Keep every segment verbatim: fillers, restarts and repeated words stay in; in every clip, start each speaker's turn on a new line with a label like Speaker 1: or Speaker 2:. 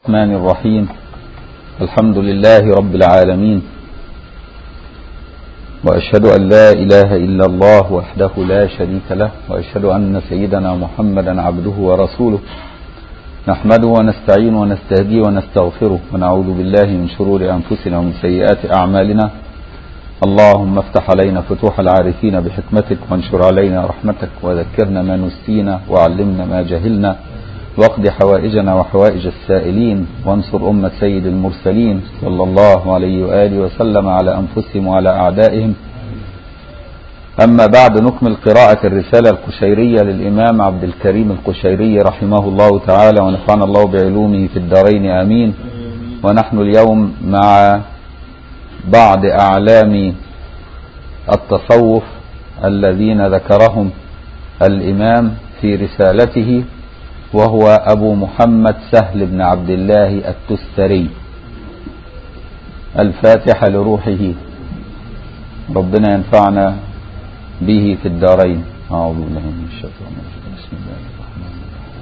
Speaker 1: الرحمن الرحيم. الحمد لله رب العالمين، وأشهد أن لا إله إلا الله وحده لا شريك له، وأشهد أن سيدنا محمدا عبده ورسوله. نحمده ونستعين ونستهديه ونستغفره، ونعوذ بالله من شرور أنفسنا ومن سيئات أعمالنا. اللهم افتح علينا فتوح العارفين بحكمتك، وانشر علينا رحمتك، وذكرنا ما نسينا، وعلمنا ما جهلنا، واقض حوائجنا وحوائج السائلين، وانصر أمة سيد المرسلين صلى الله عليه وآله وسلم على أنفسهم وعلى أعدائهم. أما بعد، نكمل قراءة الرسالة القشيرية للإمام عبد الكريم القشيري رحمه الله تعالى، ونفعنا الله بعلومه في الدارين آمين. ونحن اليوم مع بعض أعلام التصوف الذين ذكرهم الإمام في رسالته، وهو أبو محمد سهل بن عبد الله التستري. الفاتحة لروحه، ربنا ينفعنا به في الدارين. أعوذ بالله من الشيطان الرجيم. بسم الله الرحمن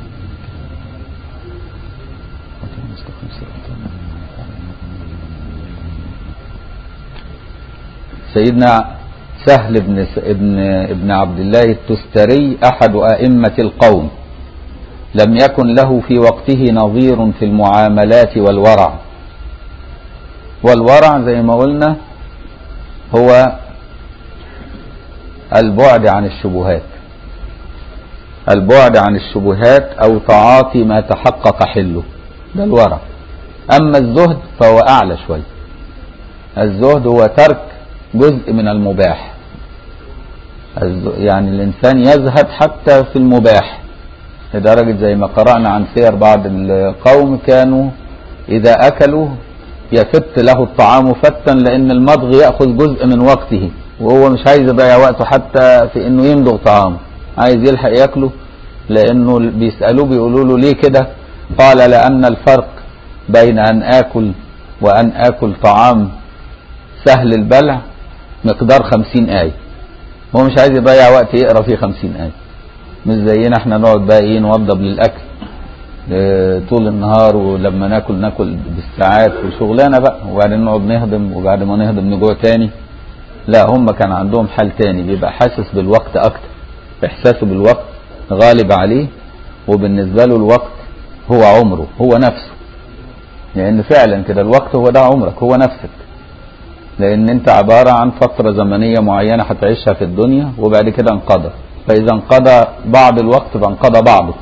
Speaker 1: الرحيم. سيدنا سهل بن ابن ابن عبد الله التستري أحد أئمة القوم، لم يكن له في وقته نظير في المعاملات والورع. والورع زي ما قلنا هو البعد عن الشبهات، البعد عن الشبهات أو تعاطي ما تحقق حله، ده الورع. أما الزهد فهو أعلى شوي. الزهد هو ترك جزء من المباح، يعني الإنسان يزهد حتى في المباح، لدرجة زي ما قرأنا عن سير بعض القوم كانوا إذا أكلوا يفت له الطعام فتا، لأن المضغ يأخذ جزء من وقته، وهو مش عايز يضيع وقته حتى في إنه يمضغ طعام، عايز يلحق يأكله. لأنه بيسألوه بيقولوا له ليه كده؟ قال لأن الفرق بين أن آكل وأن آكل طعام سهل البلع مقدار خمسين آية. هو مش عايز يضيع وقت يقرأ فيه خمسين آية، مش زينا احنا نقعد بقى ايه نوضب للاكل اه طول النهار، ولما ناكل ناكل بالساعات وشغلانه بقى، وبعدين نقعد نهضم، وبعد ما نهضم نجوع تاني. لا، هم كان عندهم حال تاني، بيبقى حاسس بالوقت اكتر، احساسه بالوقت غالب عليه، وبالنسبه له الوقت هو عمره، هو نفسه. لان فعلا كده الوقت هو ده عمرك، هو نفسك، لان انت عباره عن فتره زمنيه معينه هتعيشها في الدنيا، وبعد كده انقضى. فإذا انقضى بعض الوقت فانقضى بعضك.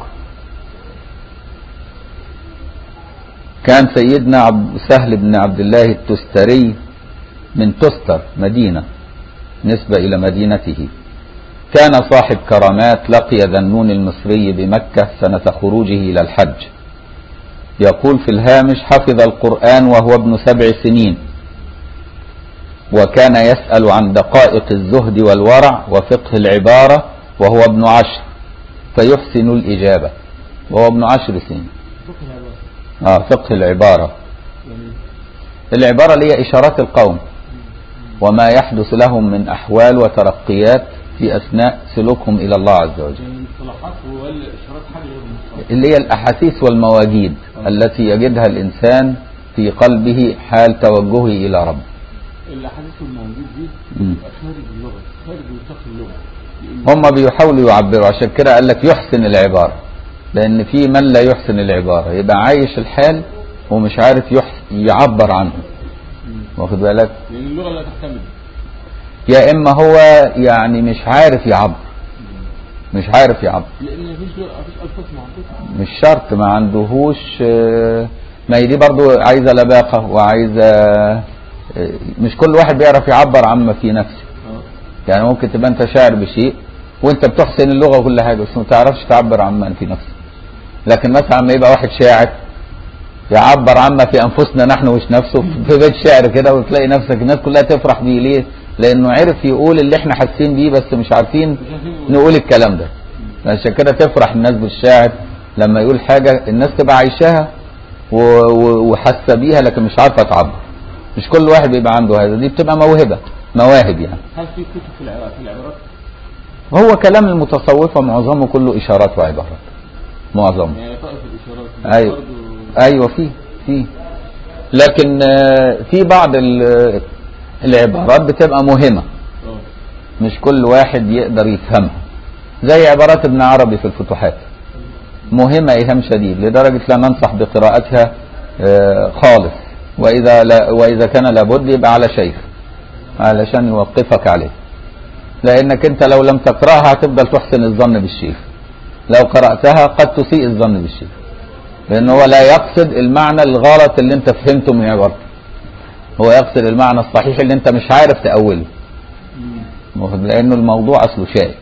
Speaker 1: كان سيدنا عبد سهل بن عبد الله التستري من تستر، مدينة نسبة إلى مدينته. كان صاحب كرامات، لقي ذنون المصري بمكة سنة خروجه إلى الحج. يقول في الهامش: حفظ القرآن وهو ابن سبع سنين، وكان يسأل عن دقائق الزهد والورع وفقه العبارة وهو ابن عشر، فيحسن الإجابة. وهو ابن عشر سنين. آه فقه العبارة، العبارة اللي هي إشارات القوم وما يحدث لهم من أحوال وترقيات في أثناء سلوكهم إلى الله عز وجل، اللي هي الأحاسيس والمواجيد التي يجدها الإنسان في قلبه حال توجهه إلى رب.
Speaker 2: الأحاسيس والمواجيد دي خارج اللغة، خارج نطاق اللغة.
Speaker 1: هم بيحاولوا يعبروا، عشان كده قال لك يحسن العبارة، لأن في من لا يحسن العبارة، يبقى عايش الحال ومش عارف يعبر عنه. واخد بالك؟
Speaker 2: لأن اللغة لا تحتمل.
Speaker 1: يا إما هو يعني مش عارف يعبر، مش عارف يعبر،
Speaker 2: لأن مفيش مفيش ألفاظ معروفة.
Speaker 1: مش شرط ما عندهوش، ما هي دي برضو عايزة لباقة وعايزة، مش كل واحد بيعرف يعبر عما في نفسه. يعني ممكن تبقى انت شاعر بشيء وانت بتحسن اللغة وكل حاجة، بس ما تعرفش تعبر عما في نفسك. لكن مثلا ما يبقى واحد شاعر يعبر عما في انفسنا نحن مش نفسه في بيت شعر كده، وتلاقي نفسك الناس كلها تفرح بيه. ليه؟ لانه عرف يقول اللي احنا حاسين بيه، بس مش عارفين نقول الكلام ده. عشان كده تفرح الناس بالشاعر لما يقول حاجة الناس تبقى عايشاها وحاسه بيها، لكن مش عارفة تعبر. مش كل واحد بيبقى عنده هذا، دي بتبقى موهبة، مواهب يعني.
Speaker 2: هل في كتب في العبارات؟
Speaker 1: هو كلام المتصوفة معظمه كله إشارات وعبارات، معظمه.
Speaker 2: يعني طائف الإشارات.
Speaker 1: أيوة أيوة فيه فيه. لكن في بعض العبارات بتبقى مهمة مش كل واحد يقدر يفهمها، زي عبارات ابن عربي في الفتوحات مهمة إيهام شديد لدرجة لا ننصح بقراءتها خالص، وإذا لا وإذا كان لابد يبقى على شيخ علشان يوقفك عليه، لأنك أنت لو لم تقرأها هتفضل تحسن الظن بالشيخ، لو قرأتها قد تسيء الظن بالشيخ، لأنه هو لا يقصد المعنى الغلط اللي أنت فهمته من عبارته، هو يقصد المعنى الصحيح اللي أنت مش عارف تأوله، لأنه الموضوع أصله شائك.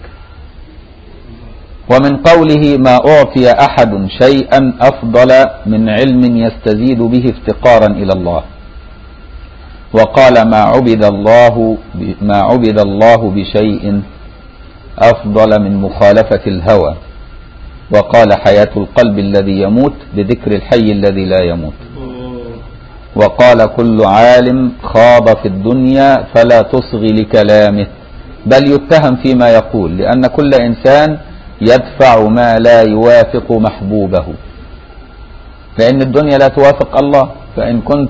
Speaker 1: ومن قوله ما أعطي أحد شيئا أفضل من علم يستزيد به افتقارا إلى الله، وقال ما عبد الله ما عبد الله بشيء أفضل من مخالفة الهوى، وقال حياة القلب الذي يموت بذكر الحي الذي لا يموت، وقال كل عالم خاض في الدنيا فلا تصغي لكلامه بل يتهم فيما يقول، لأن كل إنسان يدفع ما لا يوافق محبوبه، لأن الدنيا لا توافق الله، فإن كنت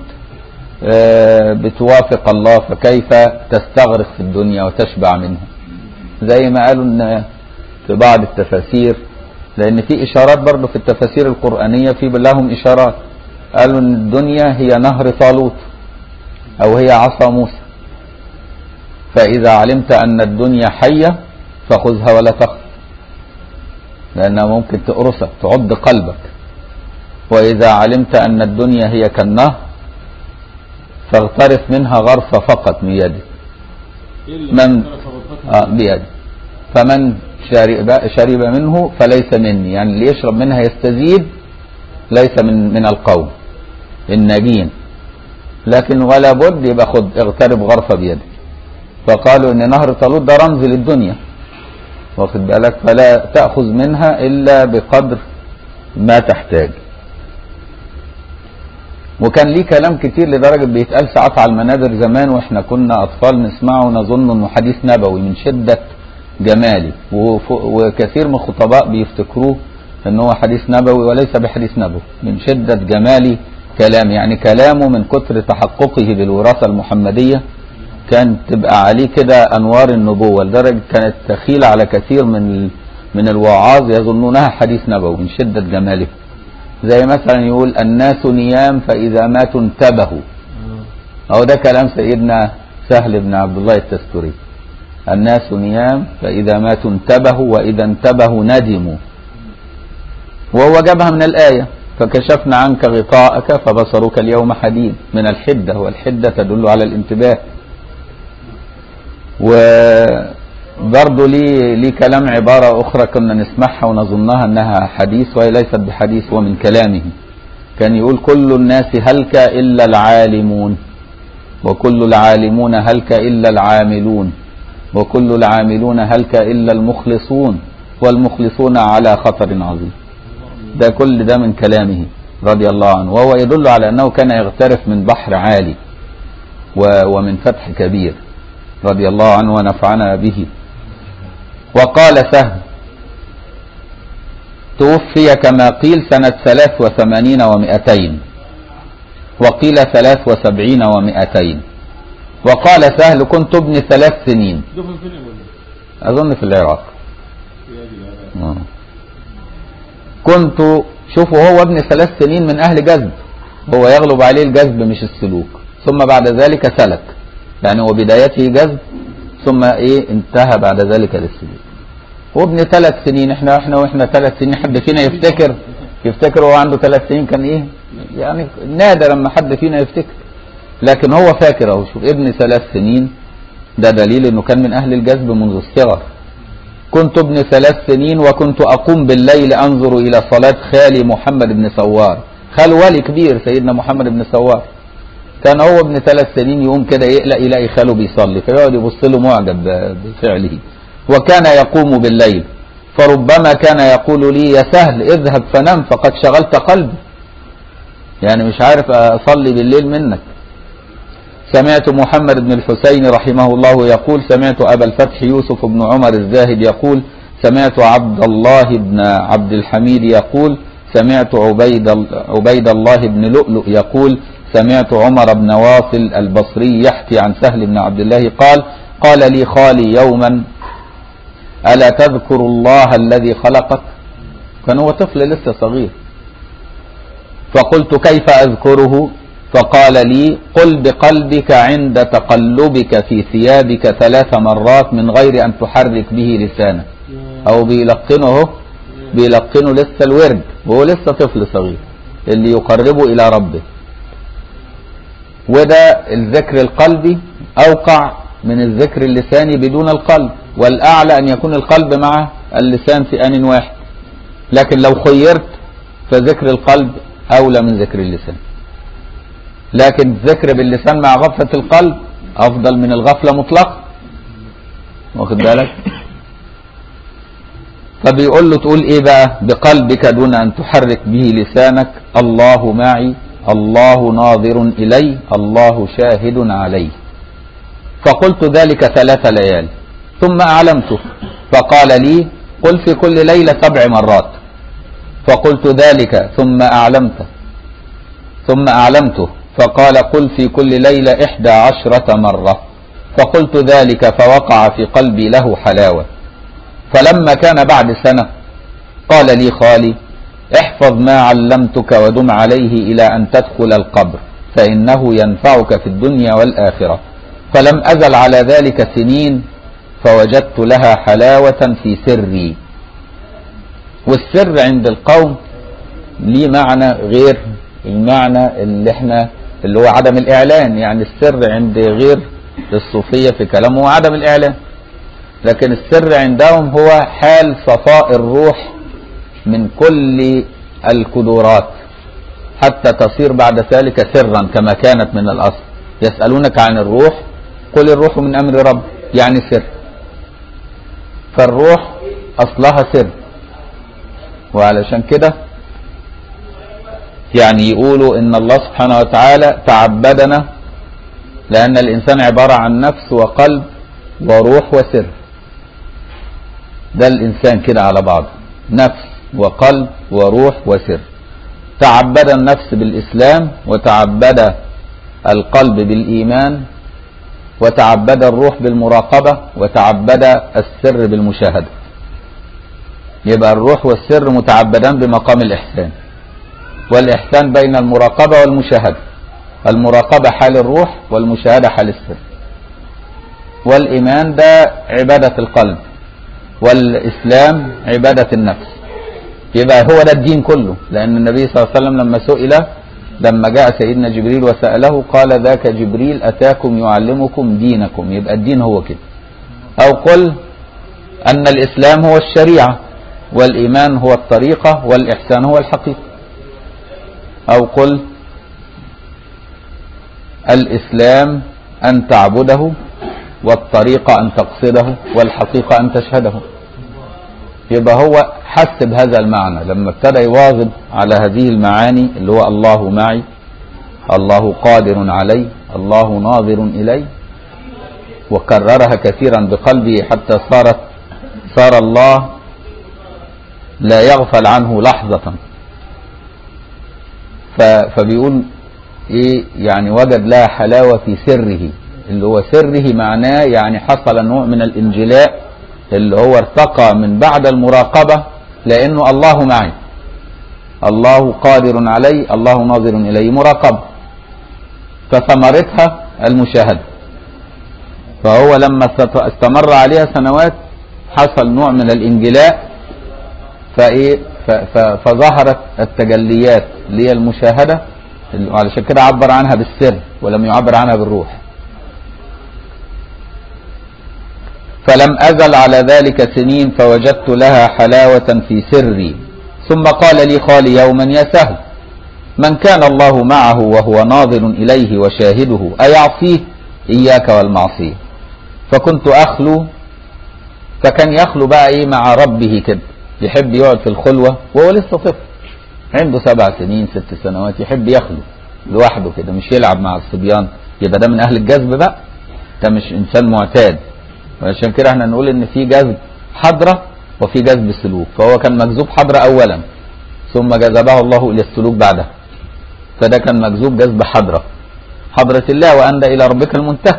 Speaker 1: بتوافق الله فكيف تستغرق في الدنيا وتشبع منها، زي ما قالوا إن في بعض التفاسير، لأن في إشارات برضه في التفاسير القرآنية في لهم إشارات، قالوا إن الدنيا هي نهر طالوت أو هي عصا موسى، فإذا علمت أن الدنيا حية فخذها ولا تخف، لأنها ممكن تقرصك تعض قلبك، وإذا علمت أن الدنيا هي كالنهر فاغترف منها غرفة فقط من يدك من آه بيدك، فمن شرب, شرب منه فليس مني، يعني اللي يشرب منها يستزيد ليس من من القوم الناجين، لكن ولا بد يبقى خد اغترب غرفة بيدك. فقالوا ان نهر طالوت ده رمز للدنيا، واخد بالك، فلا تأخذ منها إلا بقدر ما تحتاج. وكان ليه كلام كتير لدرجة بيتقال ساعات على المنابر زمان واحنا كنا أطفال نسمعه ونظن انه حديث نبوي من شدة جمالي، وكثير من الخطباء بيفتكروه ان هو حديث نبوي وليس بحديث نبوي من شدة جمالي كلام، يعني كلامه من كتر تحققه بالوراثة المحمدية كان تبقى عليه كده أنوار النبوة، لدرجة كانت تخيلة على كثير من من الوعاظ يظنونها حديث نبوي من شدة جماله. زي مثلا يقول الناس نيام فإذا ماتوا انتبهوا، أو ده كلام سيدنا سهل بن عبد الله التستري، الناس نيام فإذا ماتوا انتبهوا وإذا انتبهوا ندموا، وهو جابها من الآية فكشفنا عنك غطاءك فبصرك اليوم حديد، من الحدة، والحدة تدل على الانتباه. وبرضه ليه ليه كلام عبارة أخرى كنا نسمعها ونظنها أنها حديث وهي ليست بحديث ومن كلامه، كان يقول كل الناس هلك إلا العالمون، وكل العالمون هلك إلا العاملون، وكل العاملون هلك إلا المخلصون، والمخلصون على خطر عظيم. ده كل ده من كلامه رضي الله عنه، وهو يدل على أنه كان يغترف من بحر عالي ومن فتح كبير رضي الله عنه ونفعنا به. وقال سهل توفي كما قيل سنة ثلاث وثمانين ومئتين، وقيل ثلاث وسبعين ومئتين. وقال سهل كنت ابن ثلاث سنين، أظن في العراق. كنت شوفوا هو ابن ثلاث سنين من أهل جذب، هو يغلب عليه الجذب مش السلوك، ثم بعد ذلك سلك، يعني هو بدايته جذب ثم ايه انتهى بعد ذلك للسلوك. وابن ثلاث سنين، احنا احنا واحنا ثلاث سنين حد فينا يفتكر يفتكر هو عنده ثلاث سنين كان ايه؟ يعني نادر لما حد فينا يفتكر، لكن هو فاكر اهو. شوف ابن ثلاث سنين ده دليل انه كان من اهل الجذب منذ الصغر. كنت ابن ثلاث سنين وكنت اقوم بالليل انظر الى صلاة خالي محمد بن سوار، خال ولي كبير سيدنا محمد بن سوار، كان هو ابن ثلاث سنين يقوم كده يقلق يلاقي خاله بيصلي فيقعد يبص له معجب بفعله. وكان يقوم بالليل فربما كان يقول لي يا سهل اذهب فنم فقد شغلت قلبي، يعني مش عارف اصلي بالليل منك. سمعت محمد بن الحسين رحمه الله يقول سمعت ابا الفتح يوسف بن عمر الزاهد يقول سمعت عبد الله بن عبد الحميد يقول سمعت عبيد, عبيد الله بن لؤلؤ يقول سمعت عمر بن واصل البصري يحكي عن سهل بن عبد الله قال قال لي خالي يوما ألا تذكر الله الذي خلقك؟ كان هو طفل لسه صغير. فقلت كيف أذكره؟ فقال لي قل بقلبك عند تقلبك في ثيابك ثلاث مرات من غير أن تحرك به لسانك. أو بيلقنه بيلقنه لسه الورد وهو لسه طفل صغير اللي يقربه إلى ربه. وده الذكر القلبي أوقع من الذكر اللساني بدون القلب، والأعلى أن يكون القلب مع اللسان في آن واحد، لكن لو خيرت فذكر القلب أولى من ذكر اللسان، لكن الذكر باللسان مع غفلة القلب أفضل من الغفلة مطلقا، واخد بالك؟ فبيقول له تقول إيه بقى؟ بقلبك دون أن تحرك به لسانك الله معي، الله ناظر إلي، الله شاهد علي. فقلت ذلك ثلاث ليال ثم أعلمته فقال لي قل في كل ليلة سبع مرات. فقلت ذلك ثم أعلمته ثم أعلمته فقال قل في كل ليلة إحدى عشرة مرة. فقلت ذلك فوقع في قلبي له حلاوة. فلما كان بعد سنة قال لي خالي احفظ ما علمتك ودم عليه إلى أن تدخل القبر فإنه ينفعك في الدنيا والآخرة. فلم أزل على ذلك سنين فوجدت لها حلاوة في سري. والسر عند القوم ليه معنى غير المعنى اللي احنا اللي هو عدم الإعلان، يعني السر عند غير الصوفية في كلامه هو عدم الإعلان، لكن السر عندهم هو حال صفاء الروح من كل الكدورات حتى تصير بعد ذلك سرا كما كانت من الأصل. يسألونك عن الروح قل الروح من أمر رب، يعني سر. فالروح أصلها سر، وعلشان كده يعني يقولوا إن الله سبحانه وتعالى تعبدنا لأن الإنسان عبارة عن نفس وقلب وروح وسر. ده الإنسان كده على بعضه، نفس وقلب وروح وسر. تعبد النفس بالإسلام، وتعبد القلب بالإيمان، وتعبد الروح بالمراقبة، وتعبد السر بالمشاهدة. يبقى الروح والسر متعبدان بمقام الإحسان، والإحسان بين المراقبة والمشاهدة. المراقبة حال الروح والمشاهدة حال السر. والإيمان ده عبادة القلب، والإسلام عبادة النفس. يبقى هو ده الدين كله، لأن النبي صلى الله عليه وسلم لما سئل لما جاء سيدنا جبريل وسأله قال ذاك جبريل أتاكم يعلمكم دينكم. يبقى الدين هو كده. أو قل أن الإسلام هو الشريعة، والإيمان هو الطريقة، والإحسان هو الحقيقة. أو قل الإسلام أن تعبده، والطريقة أن تقصده، والحقيقة أن تشهده. يبقى هو حس بهذا المعنى لما ابتدى يواظب على هذه المعاني اللي هو الله معي، الله قادر علي، الله ناظر إلي، وكررها كثيرا بقلبه حتى صارت صار الله لا يغفل عنه لحظة. فبيقول إيه يعني وجد لها حلاوة في سره، اللي هو سره معناه يعني حصل نوع من الانجلاء اللي هو ارتقى من بعد المراقبة، لأنه الله معي، الله قادر علي، الله ناظر إلي، مراقبة، فثمرتها المشاهدة. فهو لما استمر عليها سنوات حصل نوع من الانجلاء، فإيه فظهرت التجليات اللي هي المشاهدة، وعلشان كده عبر عنها بالسر ولم يعبر عنها بالروح. فلم أزل على ذلك سنين فوجدت لها حلاوة في سري. ثم قال لي خالي يوما يا سهل من كان الله معه وهو ناظر إليه وشاهده أيعصيه؟ إياك والمعصية. فكنت أخلو، فكان يخلو بقى إيه مع ربه كده، يحب يقعد في الخلوة وهو لسه طفل عنده سبع سنين ست سنوات، يحب يخلو لوحده كده مش يلعب مع الصبيان. يبقى ده من أهل الجذب بقى، ده مش إنسان معتاد. وعشان كده احنا نقول ان في جذب حضرة وفي جذب سلوك. فهو كان مجذوب حضرة اولا ثم جذبه الله إلى السلوك بعدها. فده كان مجذوب جذب حضرة حضرة الله، وأن إلى ربك المنتهى.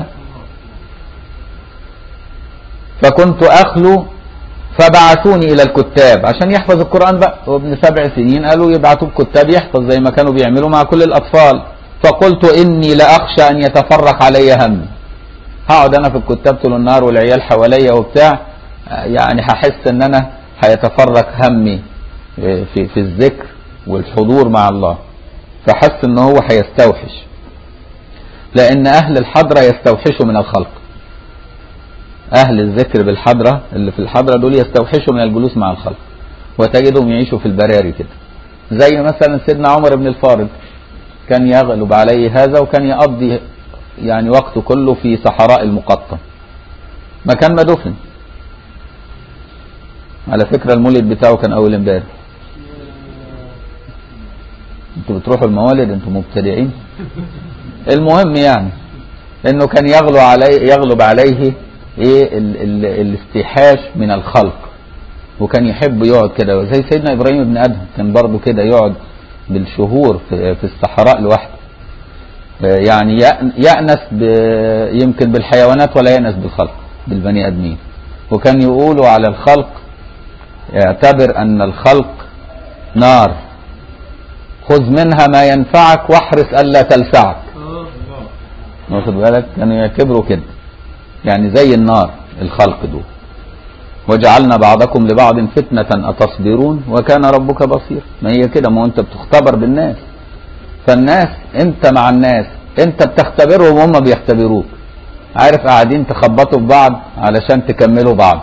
Speaker 1: فكنت أخلو فبعثوني إلى الكتاب عشان يحفظ القرآن بقى، وابن سبع سنين قالوا يبعثوا الكتاب يحفظ زي ما كانوا بيعملوا مع كل الأطفال. فقلت إني لأخشى أن يتفرق علي همي، هقعد أنا في الكتاب طول النهار والعيال حواليا وبتاع، يعني هحس إن أنا هيتفرق همي في في الذكر والحضور مع الله. فحس إن هو هيستوحش، لأن أهل الحضرة يستوحشوا من الخلق. أهل الذكر بالحضرة اللي في الحضرة دول يستوحشوا من الجلوس مع الخلق، وتجدهم يعيشوا في البراري كده. زي مثلا سيدنا عمر بن الفارض كان يغلب عليه هذا، وكان يقضي يعني وقته كله في صحراء المقطم مكان ما دفن. على فكرة المولد بتاعه كان أول امبارح. انتوا بتروحوا الموالد انتوا مبتدعين. المهم يعني انه كان يغلب عليه يغلب عليه ايه ال ال الاستيحاش من الخلق، وكان يحب يقعد كده زي سيدنا ابراهيم بن ادهم، كان برضه كده يقعد بالشهور في, في الصحراء لوحده، يعني يأنس يمكن بالحيوانات ولا يأنس بالخلق بالبني ادمين. وكان يقولوا على الخلق اعتبر ان الخلق نار، خذ منها ما ينفعك واحرص الا تلسعك. واخد بالك؟ كانوا يعتبروا كده يعني زي النار الخلق دول. وجعلنا بعضكم لبعض فتنة أتصبرون وكان ربك بصير. ما هي كده، ما انت بتختبر بالناس، فالناس انت مع الناس انت بتختبرهم وهم بيختبروك. عارف قاعدين تخبطوا في بعض علشان تكملوا بعض،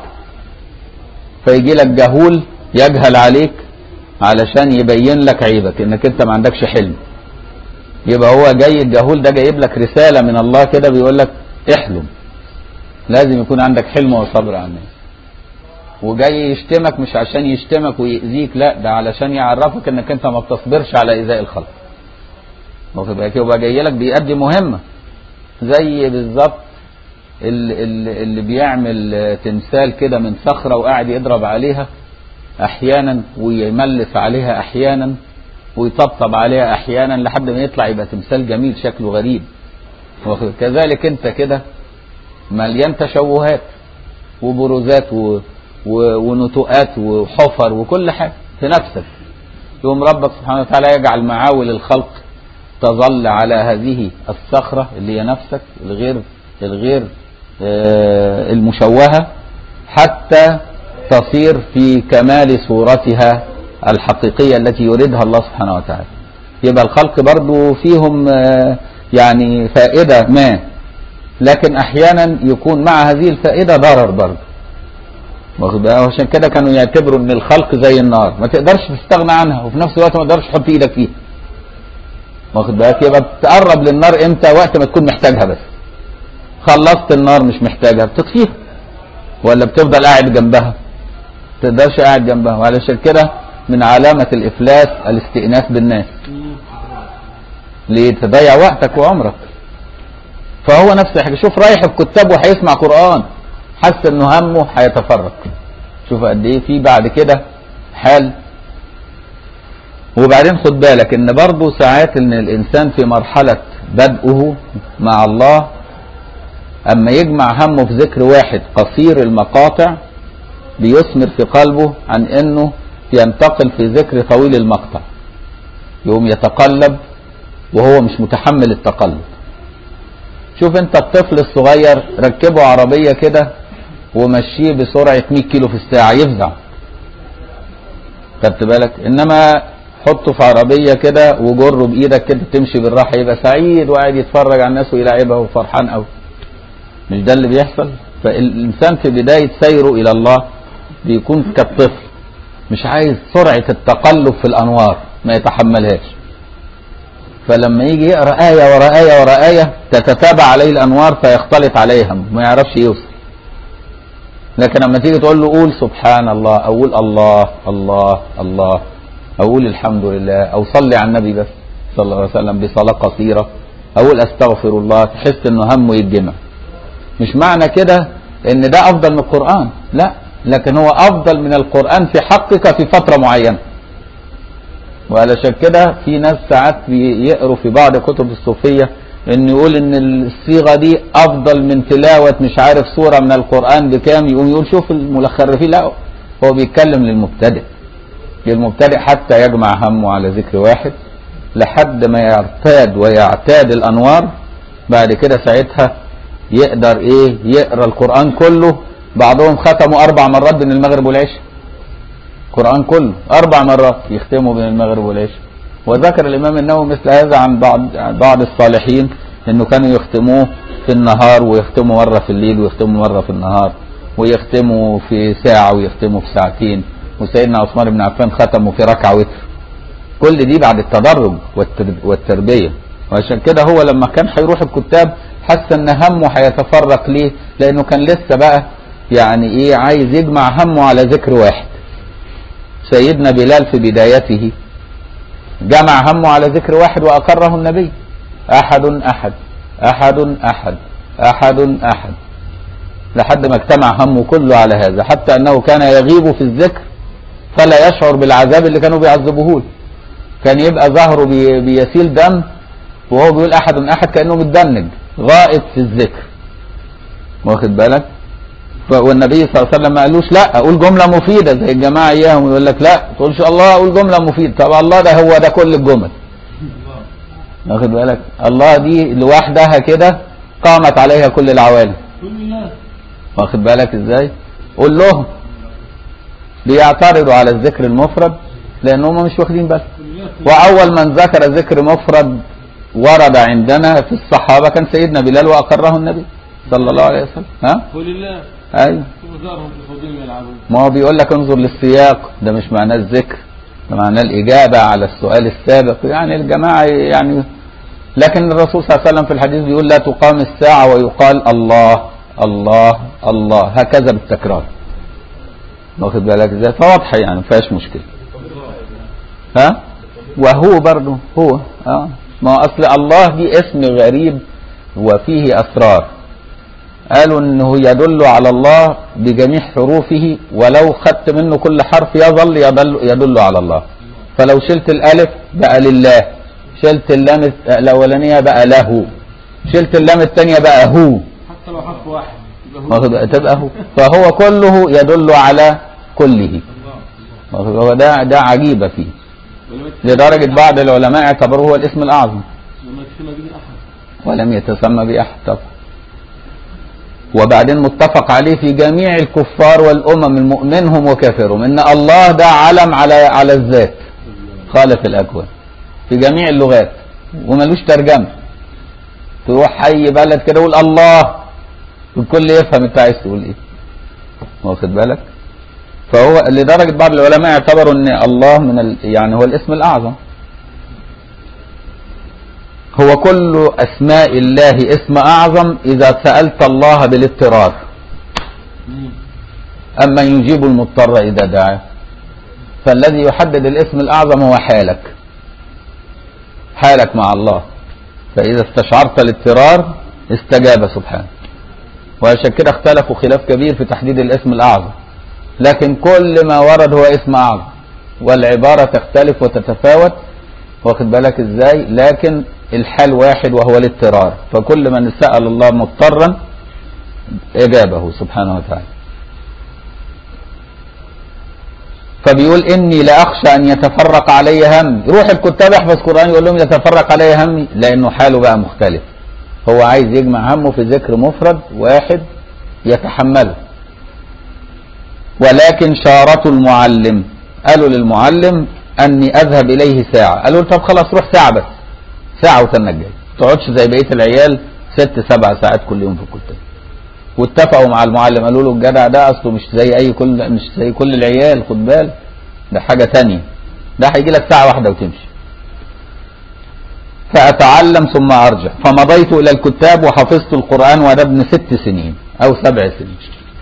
Speaker 1: فيجي لك جهول يجهل عليك علشان يبين لك عيبك انك انت ما عندكش حلم. يبقى هو جاي الجهول ده جايب لك رسالة من الله كده بيقول لك احلم، لازم يكون عندك حلم وصبر على الناس. وجاي يشتمك مش عشان يشتمك ويأذيك، لا ده علشان يعرفك انك انت ما بتصبرش على ايذاء الخلق. واخد بالك؟ يبقى جاي لك بيأدي مهمة، زي بالظبط اللي, اللي بيعمل تمثال كده من صخرة وقاعد يضرب عليها احيانا ويملس عليها احيانا ويطبطب عليها احيانا لحد ما يطلع يبقى تمثال جميل شكله غريب. كذلك انت كده مليان تشوهات وبروزات و... و... ونتوءات وحفر وكل حاجة في نفسك. يوم ربك سبحانه وتعالى يجعل معاول الخلق تظل على هذه الصخرة اللي هي نفسك الغير الغير آه المشوهة حتى تصير في كمال صورتها الحقيقية التي يريدها الله سبحانه وتعالى. يبقى الخلق برضو فيهم آه يعني فائدة ما، لكن احيانا يكون مع هذه الفائدة ضرر برضو. وعشان كده كانوا يعتبروا ان الخلق زي النار ما تقدرش تستغنى عنها، وفي نفس الوقت ما تقدرش تحط ايدك فيها. واخد بالك؟ يبقى بتقرب للنار امتى؟ وقت ما تكون محتاجها بس. خلصت النار مش محتاجها بتطفيها، ولا بتفضل قاعد جنبها؟ ما تقدرش قاعد جنبها. وعلشان كده من علامة الافلاس الاستئناس بالناس. ليه؟ تضيع وقتك وعمرك. فهو نفس الحاجة. شوف رايح الكتاب وهيسمع قرآن حس انه همه هيتفرق. شوف قد ايه في بعد كده حال. وبعدين خد بالك ان برضه ساعات ان الانسان في مرحلة بدءه مع الله اما يجمع همه في ذكر واحد قصير المقاطع بيثمر في قلبه عن انه ينتقل في ذكر طويل المقطع، يقوم يتقلب وهو مش متحمل التقلب. شوف انت الطفل الصغير ركبه عربية كده ومشيه بسرعة مية كيلو في الساعة يفزع، خدت بالك؟ انما حطه في عربية كده وجره بايدك كده تمشي بالراحة يبقى سعيد وقاعد يتفرج على الناس ويلعبها وفرحان قوي. مش ده اللي بيحصل؟ فالانسان في بداية سيره الى الله بيكون كالطفل مش عايز سرعة التقلب في الانوار ما يتحملهاش، فلما يجي يقرأ آية ورا آية ورا آية تتتابع عليه الأنوار فيختلط عليها ما يعرفش يوصل. لكن لما تيجي تقول له قول سبحان الله أو قول الله الله الله أو قول الحمد لله أو صلي على النبي بس صلى الله عليه وسلم بصلاة قصيرة أو قول أستغفر الله، تحس إنه همه يتجمع. مش معنى كده إن ده أفضل من القرآن، لا، لكن هو أفضل من القرآن في حقك في فترة معينة. وعلشان كده في ناس ساعات بيقروا في بعض كتب الصوفية ان يقول ان الصيغة دي افضل من تلاوة مش عارف سورة من القرآن بكام، يقوم يقول شوف الملخرفين. لا، هو بيتكلم للمبتدئ للمبتدئ حتى يجمع همه على ذكر واحد لحد ما يرتاد ويعتاد الانوار. بعد كده ساعتها يقدر ايه يقرا القرآن كله. بعضهم ختموا اربع مرات بين المغرب والعشاء، القرآن كله اربع مرات يختموا بين المغرب والعشاء. وذكر الامام النووي مثل هذا عن بعض بعض الصالحين انه كانوا يختموه في النهار ويختموا مرة في الليل ويختموا مرة في النهار ويختموا في ساعة ويختموا في ساعتين. وسيدنا عثمان بن عفان ختموا في ركعة وتر. كل دي بعد التدرج والتربية. وعشان كده هو لما كان هيروح الكتاب حس ان همه هيتفرق ليه، لانه كان لسه بقى يعني ايه عايز يجمع همه على ذكر واحد. سيدنا بلال في بدايته جمع همه على ذكر واحد واقره النبي، احد احد احد احد احد احد، لحد ما اجتمع همه كله على هذا، حتى انه كان يغيب في الذكر فلا يشعر بالعذاب اللي كانوا بيعذبوه له. كان يبقى ظهره بي بيسيل دم وهو بيقول احد احد كانه متدنج غائب في الذكر، واخد بالك؟ والنبي صلى الله عليه وسلم ما قالوش لا اقول جمله مفيده زي الجماعه اياهم يقول لك لا تقولش الله اقول جمله مفيده. طب الله ده هو ده كل الجمل، واخد بالك؟ الله دي لوحدها كده قامت عليها كل العوالم، واخد بالك ازاي؟ قول لهم بيعترضوا على الذكر المفرد لانهم مش واخدين بالهم. واول من ذكر ذكر مفرد ورد عندنا في الصحابه كان سيدنا بلال واقره النبي صلى الله عليه وسلم. ها؟
Speaker 2: ولله
Speaker 1: ايوه. ما هو بيقول لك انظر للسياق، ده مش معناه الذكر، ده معناه الاجابه على السؤال السابق. يعني الجماعه يعني، لكن الرسول صلى الله عليه وسلم في الحديث بيقول لا تقام الساعه ويقال الله الله الله هكذا بالتكرار، واخد بالك ازاي؟ فواضحه يعني ما فيهاش مشكله. ها؟ وهو برضه هو اه ما اصل الله دي اسم غريب وفيه اسرار. قالوا انه يدل على الله بجميع حروفه، ولو خدت منه كل حرف يظل يدل, يدل على الله. فلو شلت الالف بقى لله، شلت اللام الاولانيه بقى له، شلت اللام الثانيه بقى هو،
Speaker 2: حتى لو حرف واحد
Speaker 1: تبقى هو. فهو كله يدل على كله. هو ده ده عجيبه فيه، لدرجه بعض العلماء اعتبروه هو الاسم الاعظم ولم يتسمى باحد. طبعا وبعدين متفق عليه في جميع الكفار والامم منهم وكافرهم ان الله ده علم على على الذات خالق الاكوان في جميع اللغات وملوش ترجمه. تروح اي بلد كده يقول الله الكل يفهم انت عايز تقول ايه، واخد بالك؟ فهو لدرجه بعض العلماء اعتبروا ان الله من ال... يعني هو الاسم الاعظم. هو كل اسماء الله اسم اعظم اذا سألت الله بالاضطرار، اما يجيب المضطر اذا دعاه. فالذي يحدد الاسم الاعظم هو حالك حالك مع الله، فاذا استشعرت الاضطرار استجاب سبحانه. وعشان كده اختلفوا خلاف كبير في تحديد الاسم الاعظم، لكن كل ما ورد هو اسم اعظم، والعبارة تختلف وتتفاوت، واخد بالك ازاي؟ لكن الحال واحد وهو الاضطرار. فكل من سأل الله مضطرا اجابه سبحانه وتعالى. فبيقول اني لاخشى ان يتفرق علي همي. يروح الكتاب يحفظ قرآن يقول لهم يتفرق علي همي، لانه حاله بقى مختلف. هو عايز يجمع همه في ذكر مفرد واحد يتحمله. ولكن شارة المعلم، قالوا للمعلم اني اذهب اليه ساعة. قالوا طب خلاص روح ساعة بس، ساعة وتنجي، تقعدش زي بقية العيال ست سبع ساعات كل يوم في الكتاب. واتفقوا مع المعلم قالوا له الجدع ده اصله مش زي اي كل مش زي كل العيال، خد بالك ده حاجة تانية، ده هيجي لك ساعة واحدة وتمشي. فأتعلم ثم أرجع. فمضيت إلى الكتاب وحفظت القرآن وأنا ابن ست سنين أو سبع سنين.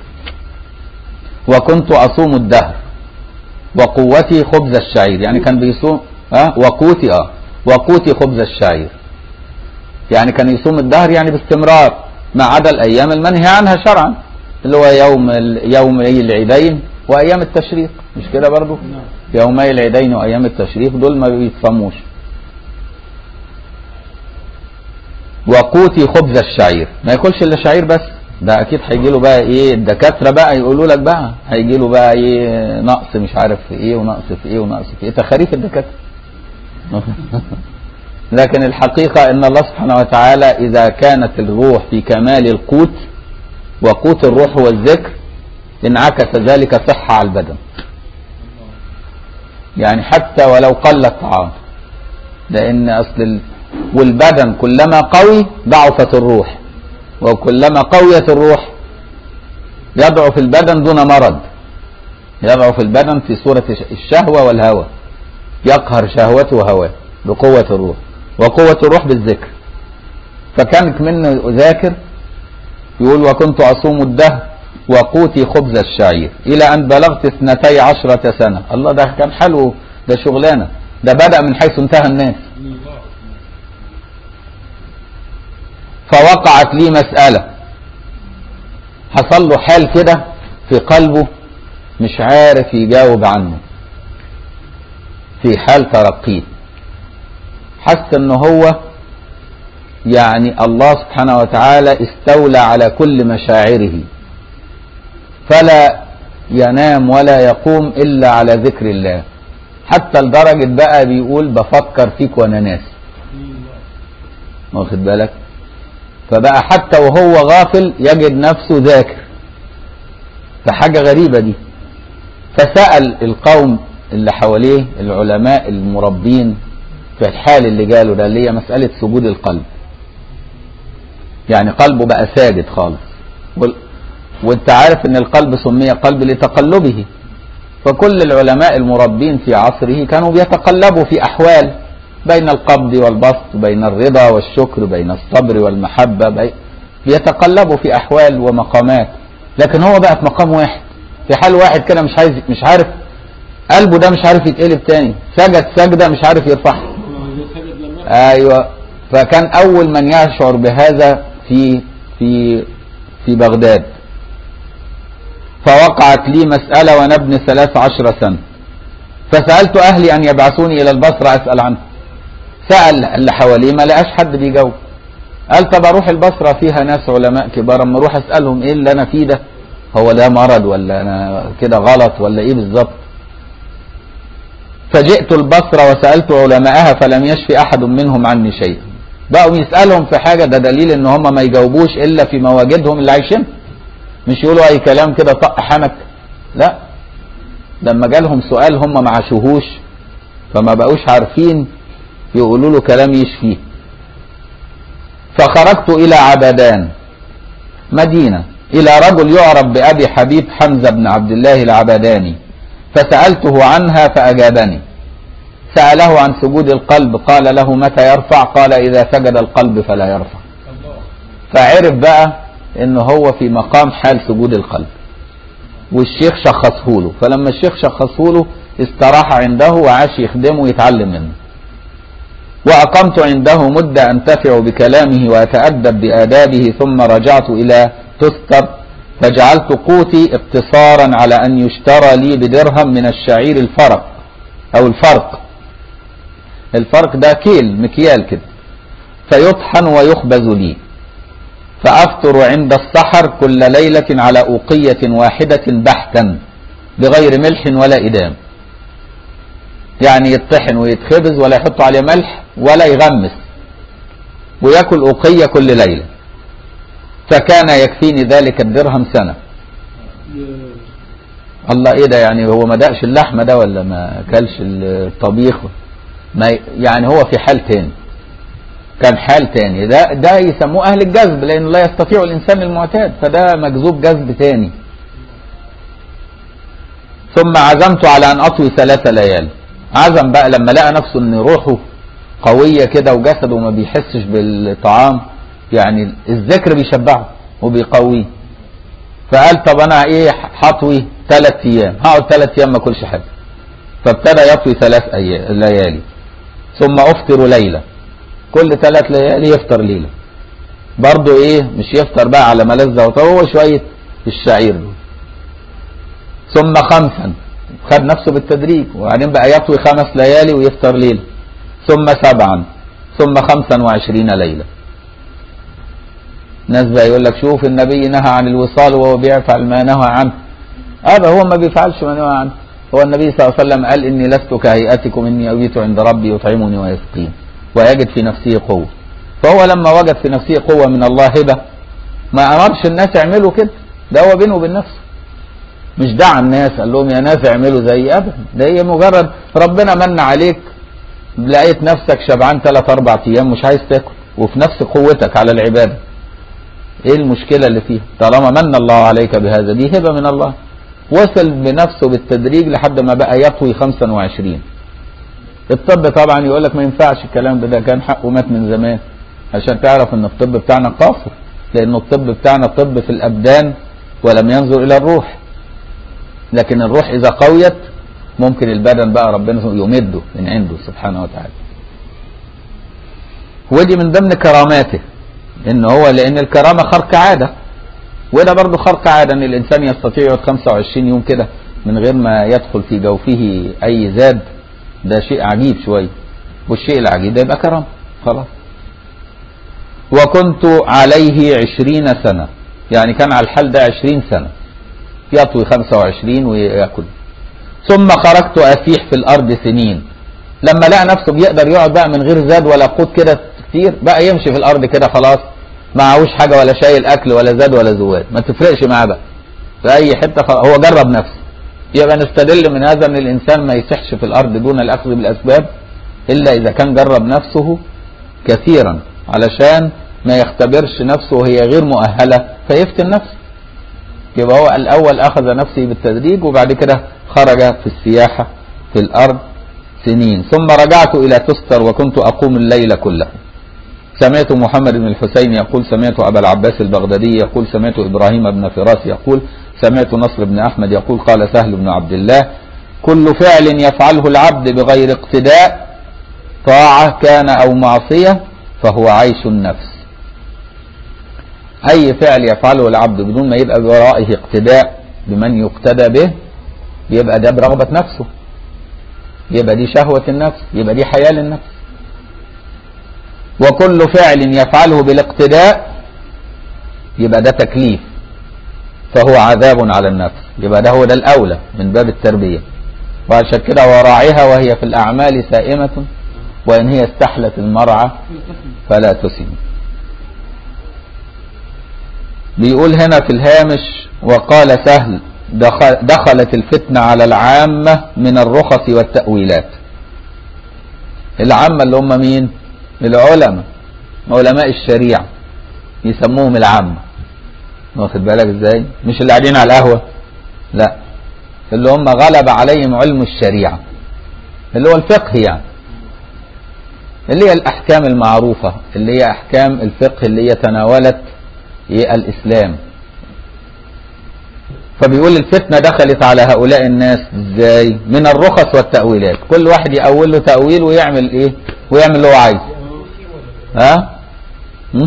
Speaker 1: وكنت أصوم الدهر وقوتي خبز الشعير، يعني كان بيصوم ها وقوتي اه وقوتي خبز الشعير، يعني كان يصوم الدهر يعني باستمرار، ما عدا الأيام المنهي عنها شرعا اللي هو يوم يوم العيدين وايام التشريق، مش كده برضو؟ يومي العيدين وايام التشريق دول ما بيتصاموش. وقوتي خبز الشعير، ما ياكلش الا شعير بس، ده اكيد هيجي له بقى ايه الدكاتره بقى يقولوا لك بقى هيجي له بقى ايه نقص مش عارف في ايه ونقص في ايه ونقص في ايه، تخاريف الدكاتره. لكن الحقيقه ان الله سبحانه وتعالى اذا كانت الروح في كمال القوت، وقوت الروح هو الذكر، انعكس ذلك صحه على البدن. يعني حتى ولو قل الطعام، لان اصل ال... والبدن كلما قوي ضعفت الروح، وكلما قويت الروح يضعف البدن دون مرض، يضعف البدن في صورة الشهوة والهوى، يقهر شهوته وهواه بقوة الروح، وقوة الروح بالذكر. فكانت منه ذاكر يقول وكنت أصوم الدهر وقوتي خبز الشعير إلى أن بلغت اثنتي عشرة سنة. الله، ده كان حلو، ده شغلانة، ده بدأ من حيث انتهى الناس. فوقعت لي مسألة، حصل له حال كده في قلبه مش عارف يجاوب عنه، في حال ترقيه، حس ان هو يعني الله سبحانه وتعالى استولى على كل مشاعره، فلا ينام ولا يقوم الا على ذكر الله، حتى لدرجة بقى بيقول بفكر فيك وانا ناسي، واخد بالك؟ فبقى حتى وهو غافل يجد نفسه ذاكر، فحاجة غريبة دي. فسأل القوم اللي حواليه العلماء المربين في الحال اللي جاله ده، اللي هي مسألة سجود القلب، يعني قلبه بقى ساجد خالص، وانت عارف ان القلب سمي قلب لتقلبه، فكل العلماء المربين في عصره كانوا بيتقلبوا في أحوال بين القبض والبسط، بين الرضا والشكر، بين الصبر والمحبة، بي... بيتقلبوا في أحوال ومقامات، لكن هو بقى في مقام واحد، في حال واحد كده، مش عايز مش عارف قلبه ده مش عارف يتقلب تاني، سجد سجدة مش عارف يرفعها. أيوة، فكان أول من يشعر بهذا في في في بغداد. فوقعت لي مسألة وأنا ابن ثلاث عشر سنة، فسألت أهلي أن يبعثوني إلى البصرة أسأل عنه. سأل اللي حواليه ما لقاش حد بيجاوب، قال طب أروح البصرة فيها ناس علماء كبار، أما أروح أسألهم إيه اللي أنا فيه ده، هو ده مرض ولا أنا كده غلط ولا إيه بالظبط. فجئت البصرة وسألت علماءها فلم يشفي أحد منهم عني شيء. بقوا يسألهم في حاجة، ده دليل إن هم ما يجاوبوش إلا في مواجدهم اللي عايشين، مش يقولوا أي كلام كده طق حنك، لا، لما جالهم سؤال هم ما عاشوهوش فما بقوش عارفين يقولوا له كلام يشفيه. فخرجت إلى عبدان مدينة إلى رجل يعرف بأبي حبيب حمزة بن عبد الله العبداني، فسألته عنها فأجابني. سأله عن سجود القلب، قال له متى يرفع؟ قال إذا سجد القلب فلا يرفع. فعرف بقى إن هو في مقام حال سجود القلب، والشيخ شخصه له، فلما الشيخ شخصه له استراح عنده وعاش يخدمه ويتعلم منه. وأقمت عنده مدة أنتفع بكلامه وأتأدب بآدابه، ثم رجعت إلى تستر فجعلت قوتي اقتصارا على أن يشترى لي بدرهم من الشعير الفرق أو الفرق. الفرق ده كيل مكيال كده، فيطحن ويخبز لي، فأفطر عند السحر كل ليلة على أوقية واحدة بحتا بغير ملح ولا إدام، يعني يطحن ويتخبز ولا يحط عليه ملح ولا يغمس، ويأكل أوقية كل ليلة، فكان يكفيني ذلك الدرهم سنة. الله، ايه ده؟ يعني هو ما دقش اللحمة ده ولا ما اكلش الطبيخ؟ ما يعني هو في حال تاني، كان حال تاني، ده ده يسموه اهل الجذب، لان لا يستطيع الانسان المعتاد، فده مجذوب جذب تاني. ثم عزمت على ان اطوي ثلاث ليالي. عزم بقى لما لقى نفسه ان روحه قوية كده وجسده ما بيحسش بالطعام، يعني الذكر بيشبعه وبيقويه، فقال طب انا ايه هطوي ثلاث ايام، هقعد ثلاث ايام ما اكلش حاجه. فابتدى يطوي ثلاث ليالي، ثم افطر ليله، كل ثلاث ليالي يفطر ليله، برضه ايه مش يفطر بقى على ملذه وطوى، هو شويه الشعير دول. ثم خمسا، خد نفسه بالتدريج، وبعدين بقى يطوي خمس ليالي ويفطر ليلة، ثم سبعا، ثم خمسا وعشرين ليلة. ناس بقى يقول لك شوف النبي نهى عن الوصال وهو بيفعل ما نهى عنه. هذا هو ما بيفعلش ما نهى عنه. هو النبي صلى الله عليه وسلم قال إني لست كهيئتكم، إني أبيت عند ربي يطعمني ويسقين ويجد في نفسه قوة. فهو لما وجد في نفسه قوة من الله هبة ما أمرش الناس يعملوا كده، ده هو بينه وبين نفسه، مش دعا الناس قال لهم يا ناس اعملوا زي أبدا. ده هي مجرد ربنا من عليك، لقيت نفسك شبعان ثلاث أربع أيام مش عايز تاكل وفي نفس قوتك على العبادة، إيه المشكلة اللي فيها؟ طالما من الله عليك بهذا، دي هبة من الله. وصل بنفسه بالتدريج لحد ما بقى يطوي خمسا وعشرين. الطب طبعا يقول لك ما ينفعش الكلام ده، ده كان حقه مات من زمان، عشان تعرف ان الطب بتاعنا قاصر، لان الطب بتاعنا طب في الابدان ولم ينظر الى الروح. لكن الروح اذا قويت ممكن البدن بقى ربنا يمده من عنده سبحانه وتعالى. ودي من ضمن كراماته ان هو، لان الكرامه خرق عاده، وده برضه خرق عاده ان الانسان يستطيع يقعد خمسة وعشرين يوم كده من غير ما يدخل في جوفه اي زاد. ده شيء عجيب شويه، والشيء العجيب ده يبقى كرامه خلاص. وكنت عليه عشرين سنة، يعني كان على الحال ده عشرين سنة يطوي خمسة وعشرين ويأكل. ثم خرجت أسيح في الأرض سنين، لما لقى نفسه بيقدر يقعد بقى من غير زاد ولا قوت كده كتير، بقى يمشي في الأرض كده خلاص، معهوش حاجة ولا شايل أكل ولا زاد ولا زواد، ما تفرقش معاه بقى في أي حتة خلاص، هو جرب نفسه. يبقى نستدل من هذا أن الإنسان ما يسحش في الأرض دون الأخذ بالأسباب إلا إذا كان جرب نفسه كثيرا، علشان ما يختبرش نفسه وهي غير مؤهلة فيفتن نفسه. يبقى هو الأول أخذ نفسه بالتدريج، وبعد كده خرج في السياحة في الأرض سنين. ثم رجعت إلى تستر وكنت أقوم الليل كله. سمعت محمد بن الحسين يقول سمعت أبا العباس البغدادي يقول سمعت إبراهيم بن فراس يقول سمعت نصر بن أحمد يقول قال سهل بن عبد الله كل فعل يفعله العبد بغير اقتداء طاعة كان أو معصية فهو عيش النفس. أي فعل يفعله العبد بدون ما يبقى بورائه اقتداء بمن يقتدى به، يبقى ده برغبة نفسه، يبقى دي شهوة النفس، يبقى دي حياة للنفس. وكل فعل يفعله بالاقتداء يبقى ده تكليف، فهو عذاب على النفس، يبقى ده هو ده الأولى من باب التربية. وعشان كده وراعيها وهي في الأعمال سائمة وإن هي استحلت المرعى فلا تسم. بيقول هنا في الهامش وقال سهل دخل دخلت الفتنة على العامة من الرخص والتأويلات. العامة اللي هم مين؟ العلماء، علماء الشريعة يسموهم العامة، واخد بالك ازاي؟ مش اللي قاعدين على القهوة، لا، اللي هم غلب عليهم علم الشريعة اللي هو الفقه، يعني اللي هي الأحكام المعروفة، اللي هي أحكام الفقه اللي هي تناولت الإسلام. فبيقول الفتنة دخلت على هؤلاء الناس ازاي؟ من الرخص والتأويلات، كل واحد يأول له تأويل ويعمل ايه؟ ويعمل اللي هو عايزه. ها؟ م?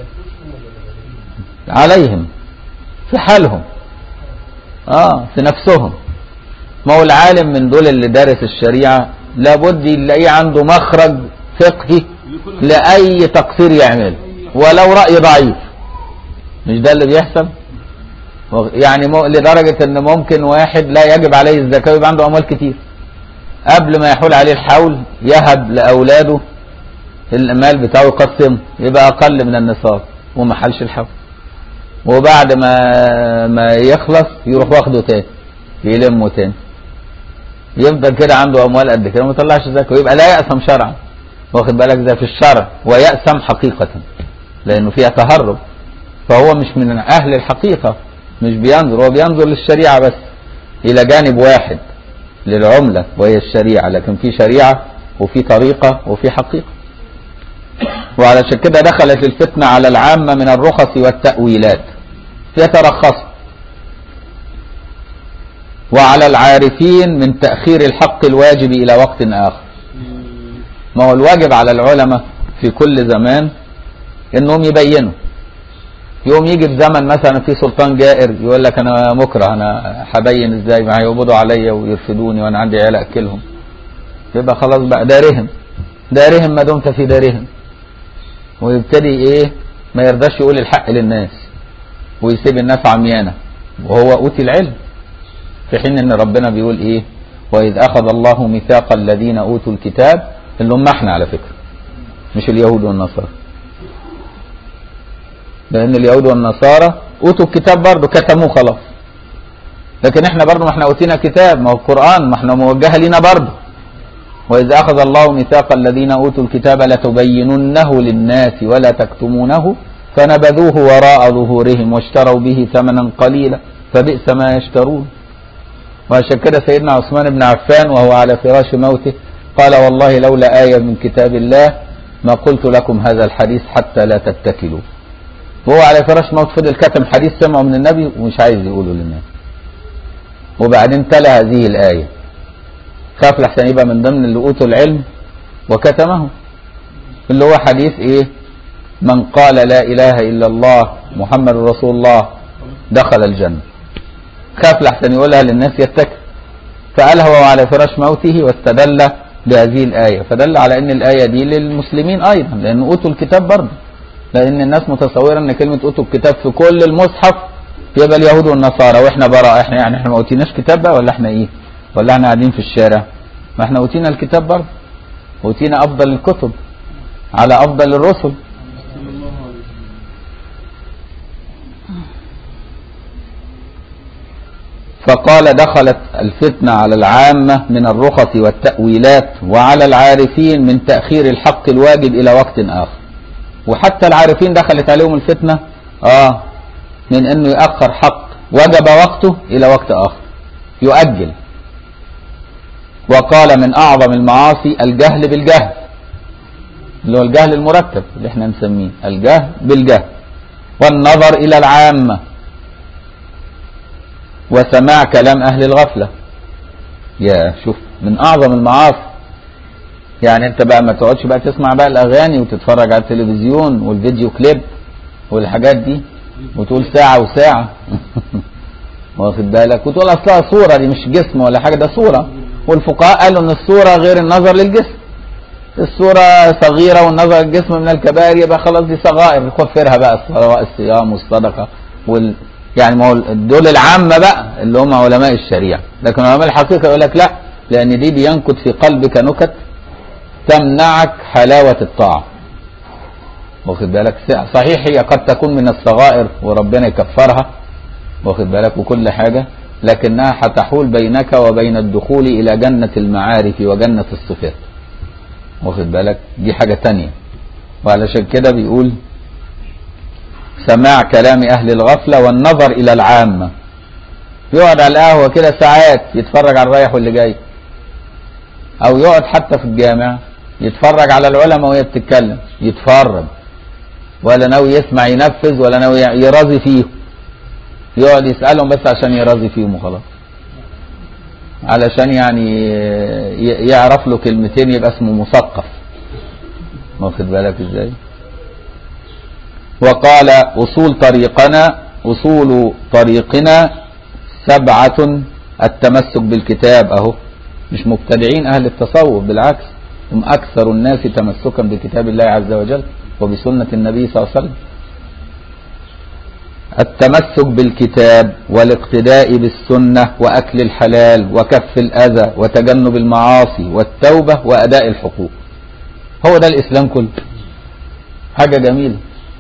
Speaker 1: عليهم في حالهم، اه في نفسهم. ما هو العالم من دول اللي دارس الشريعة لابد يلاقيه عنده مخرج فقهي لأي تقصير يعمله ولو رأي ضعيف. مش ده اللي بيحصل؟ يعني لدرجة ان ممكن واحد لا يجب عليه الزكاة ويبقى عنده اموال كتير، قبل ما يحول عليه الحول يهب لاولاده المال بتاعه يقسمه يبقى اقل من النصاب وما حلش الحول، وبعد ما ما يخلص يروح واخده تاني يلمه تاني، يفضل كده عنده اموال قد كده وما يطلعش زكاة ويبقى لا يأثم شرعا، واخد بالك؟ ده في الشرع ويأثم حقيقة لانه فيها تهرب، فهو مش من اهل الحقيقة، مش بينظر، هو بينظر للشريعة بس الى جانب واحد للعملة وهي الشريعة، لكن في شريعة وفي طريقة وفي حقيقة. وعلشان كده دخلت الفتنة على العامة من الرخص والتأويلات يترخصوا، وعلى العارفين من تأخير الحق الواجب إلى وقت آخر. ما هو الواجب على العلماء في كل زمان إنهم يبينوا يوم يجي في زمن مثلا في سلطان جائر يقول لك انا مكره، انا هبين ازاي ما هيقبضوا عليا ويرفدوني وانا عندي عيال اكلهم، يبقى خلاص بقى دارهم دارهم ما دمت في دارهم، ويبتدي ايه ما يرضاش يقول الحق للناس ويسيب الناس عميانه وهو اوتي العلم، في حين ان ربنا بيقول ايه واذ اخذ الله ميثاق الذين اوتوا الكتاب، اللي هم احنا على فكره مش اليهود والنصارى، لان اليهود والنصارى اوتوا الكتاب برضه كتموه خلاص، لكن احنا برضه ما احنا اوتينا كتاب، ما هو القران ما احنا موجهه لينا برضه. واذ اخذ الله ميثاق الذين اوتوا الكتاب لتبيننه للناس ولا تكتمونه فنبذوه وراء ظهورهم واشتروا به ثمنا قليلا فبئس ما يشترون. وعشان كده سيدنا عثمان بن عفان وهو على فراش موته قال والله لولا آية من كتاب الله ما قلت لكم هذا الحديث حتى لا تتكلوا. وهو على فراش موت فضل كتم حديث سمعه من النبي ومش عايز يقوله للناس، وبعدين تلا هذه الآية، خاف لحسن يبقى من ضمن اللي اوتوا العلم وكتمه، اللي هو حديث ايه من قال لا اله الا الله محمد رسول الله دخل الجنة، خاف لحسن يقولها للناس يتكل، فقالها وهو على فراش موته واستدل بهذه الآية، فدل على ان الآية دي للمسلمين ايضا لان اوتوا الكتاب برضه، لان الناس متصوره ان كلمة اوتوا الكتاب في كل المصحف يبقى اليهود والنصارى واحنا براء، احنا يعني احنا ما اوتيناش كتاب بقى ولا احنا ايه ولا احنا قاعدين في الشارع؟ ما احنا اوتينا الكتاب برضه، اوتينا افضل الكتب على افضل الرسل. فقال دخلت الفتنة على العامة من الرخص والتأويلات وعلى العارفين من تأخير الحق الواجب إلى وقت آخر، وحتى العارفين دخلت عليهم الفتنة آه من أنه يأخر حق وجب وقته إلى وقت آخر، يؤجل. وقال من أعظم المعاصي الجهل بالجهل، اللي هو الجهل المركب اللي احنا نسميه الجهل بالجهل، والنظر إلى العامة وسماع كلام أهل الغفلة. يا شوف من أعظم المعاصي، يعني أنت بقى ما تقعدش بقى تسمع بقى الأغاني وتتفرج على التلفزيون والفيديو كليب والحاجات دي وتقول ساعة وساعة واخد بالك، وتقول أصلها صورة دي مش جسم ولا حاجة، ده صورة، والفقهاء قالوا ان الصورة غير النظر للجسم، الصورة صغيرة والنظر للجسم من الكبائر، يبقى خلاص دي صغائر يكفرها بقى الصلاة الصيام والصدقة وال... يعني ما هو دول العامة بقى اللي هم علماء الشريعة، لكن علماء الحقيقة يقول لك لا، لان دي بينكت في قلبك نكت تمنعك حلاوة الطاعة، واخد بالك، صحيح هي قد تكون من الصغائر وربنا يكفرها واخد بالك وكل حاجة، لكنها هتحول بينك وبين الدخول إلى جنة المعارف وجنة الصفات، واخد بالك، دي حاجة تانية. وعلشان كده بيقول سماع كلام أهل الغفلة والنظر إلى العامة، يقعد على القهوة كده ساعات يتفرج على الرايح واللي جاي، أو يقعد حتى في الجامع يتفرج على العلماء وهي بتتكلم، يتفرج ولا ناوي يسمع ينفذ ولا ناوي يرازي فيه، يقعد يسألهم بس عشان يرازي فيهم وخلاص، علشان يعني يعرف له كلمتين يبقى اسمه مثقف، واخد بالك ازاي. وقال اصول طريقنا اصول طريقنا سبعة، التمسك بالكتاب، اهو مش مبتدعين اهل التصوف، بالعكس هم اكثر الناس تمسكا بكتاب الله عز وجل وبسنة النبي صلى الله عليه وسلم. التمسك بالكتاب والاقتداء بالسنة وأكل الحلال وكف الأذى وتجنب المعاصي والتوبة وأداء الحقوق، هو ده الإسلام كله، حاجة جميلة.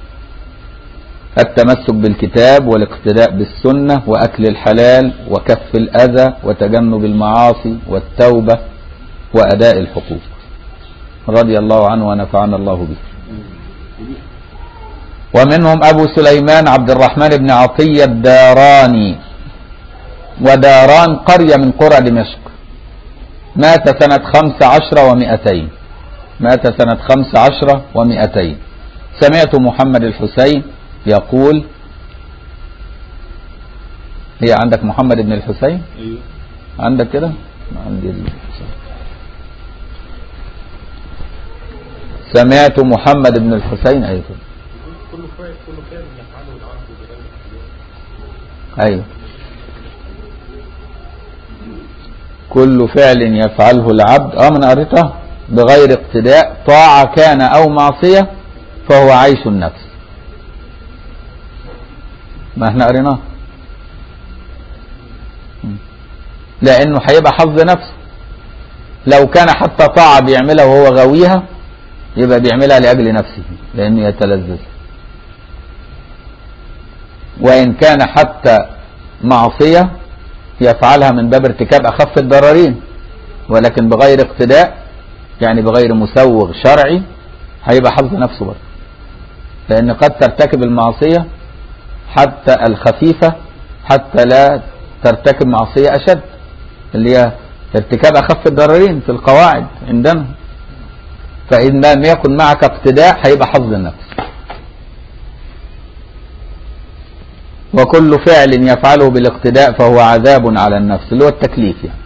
Speaker 1: التمسك بالكتاب والاقتداء بالسنة وأكل الحلال وكف الأذى وتجنب المعاصي والتوبة وأداء الحقوق، رضي الله عنه ونفعنا الله به. ومنهم أبو سليمان عبد الرحمن بن عطية الداراني، وداران قرية من قرى دمشق، مات سنة خمس عشر ومئتين، مات سنة خمس عشر ومئتين. سمعت محمد الحسين يقول، هي عندك محمد بن الحسين؟
Speaker 2: ايوه
Speaker 1: عندك كده؟ عندي الحسين. سمعت محمد بن الحسين أيضا
Speaker 2: كل فعل كل فعل يفعله العبد بغير اختيار.
Speaker 1: ايوه، كل فعل يفعله العبد اه من قريتها بغير اقتداء طاعة كان او معصية فهو عيش النفس. ما احنا قريناه، لانه هيبقى حظ نفسه. لو كان حتى طاعة بيعملها وهو غاويها يبقى بيعملها لأجل نفسه لأنه يتلذذ. وإن كان حتى معصية يفعلها من باب ارتكاب أخف الضررين ولكن بغير اقتداء، يعني بغير مسوغ شرعي، هيبقى حظ نفسه برضه. لأن قد ترتكب المعصية حتى الخفيفة حتى لا ترتكب معصية أشد، اللي هي ارتكاب أخف الضررين في القواعد عندنا. فإن لم يكن معك اقتداء هيبقى حظ النفس. وكل فعل يفعله بالاقتداء فهو عذاب على النفس، اللي هو التكليف يعني.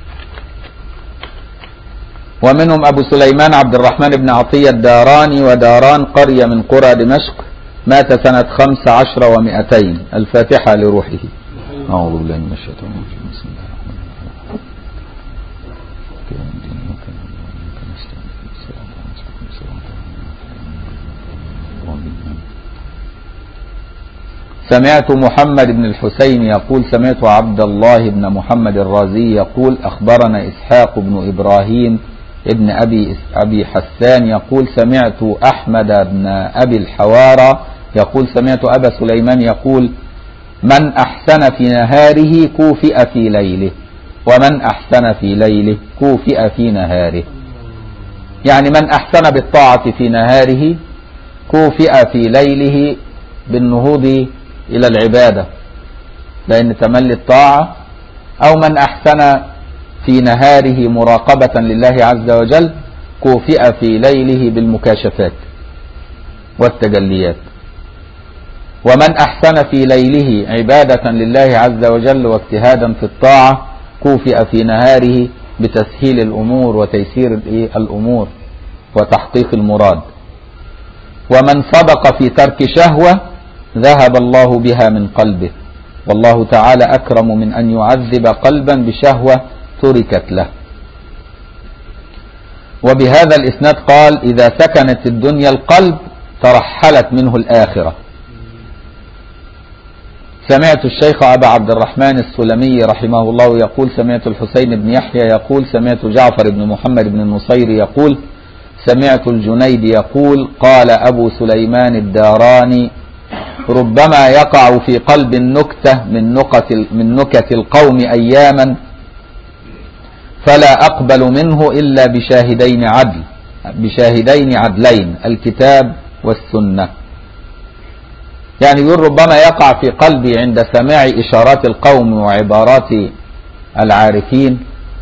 Speaker 1: ومنهم أبو سليمان عبد الرحمن بن عطية الداراني، وداران قرية من قرى دمشق، مات سنة خمس عشر ومئتين. الفاتحة لروحه. أعوذ بالله من الشيطان الرجيم. بسم الله الرحمن الرحيم. سمعت محمد بن الحسين يقول سمعت عبد الله بن محمد الرازي يقول أخبرنا إسحاق بن إبراهيم ابن أبي, أبي حسان يقول سمعت أحمد بن أبي الحوارى يقول سمعت أبا سليمان يقول من أحسن في نهاره كوفئ في ليله، ومن أحسن في ليله كوفئ في نهاره. يعني من أحسن بالطاعة في نهاره كوفئ في ليله بالنهوض إلى العبادة لأن تملي الطاعة، أو من أحسن في نهاره مراقبة لله عز وجل كوفئ في ليله بالمكاشفات والتجليات. ومن أحسن في ليله عبادة لله عز وجل واجتهادا في الطاعة كوفئ في نهاره بتسهيل الأمور وتيسير الأمور وتحقيق المراد. ومن صدق في ترك شهوة ذهب الله بها من قلبه، والله تعالى أكرم من أن يعذب قلبا بشهوة تركت له. وبهذا الإسناد قال إذا سكنت الدنيا القلب ترحلت منه الآخرة. سمعت الشيخ أبا عبد الرحمن السلمي رحمه الله يقول سمعت الحسين بن يحيى يقول سمعت جعفر بن محمد بن النصير يقول سمعت الجنيد يقول قال أبو سليمان الداراني ربما يقع في قلب النكتة من نكت من نكت القوم أياما فلا أقبل منه إلا بشاهدين عدل بشاهدين عدلين الكتاب والسنة. يعني يقول ربما يقع في قلبي عند سماع إشارات القوم وعبارات العارفين،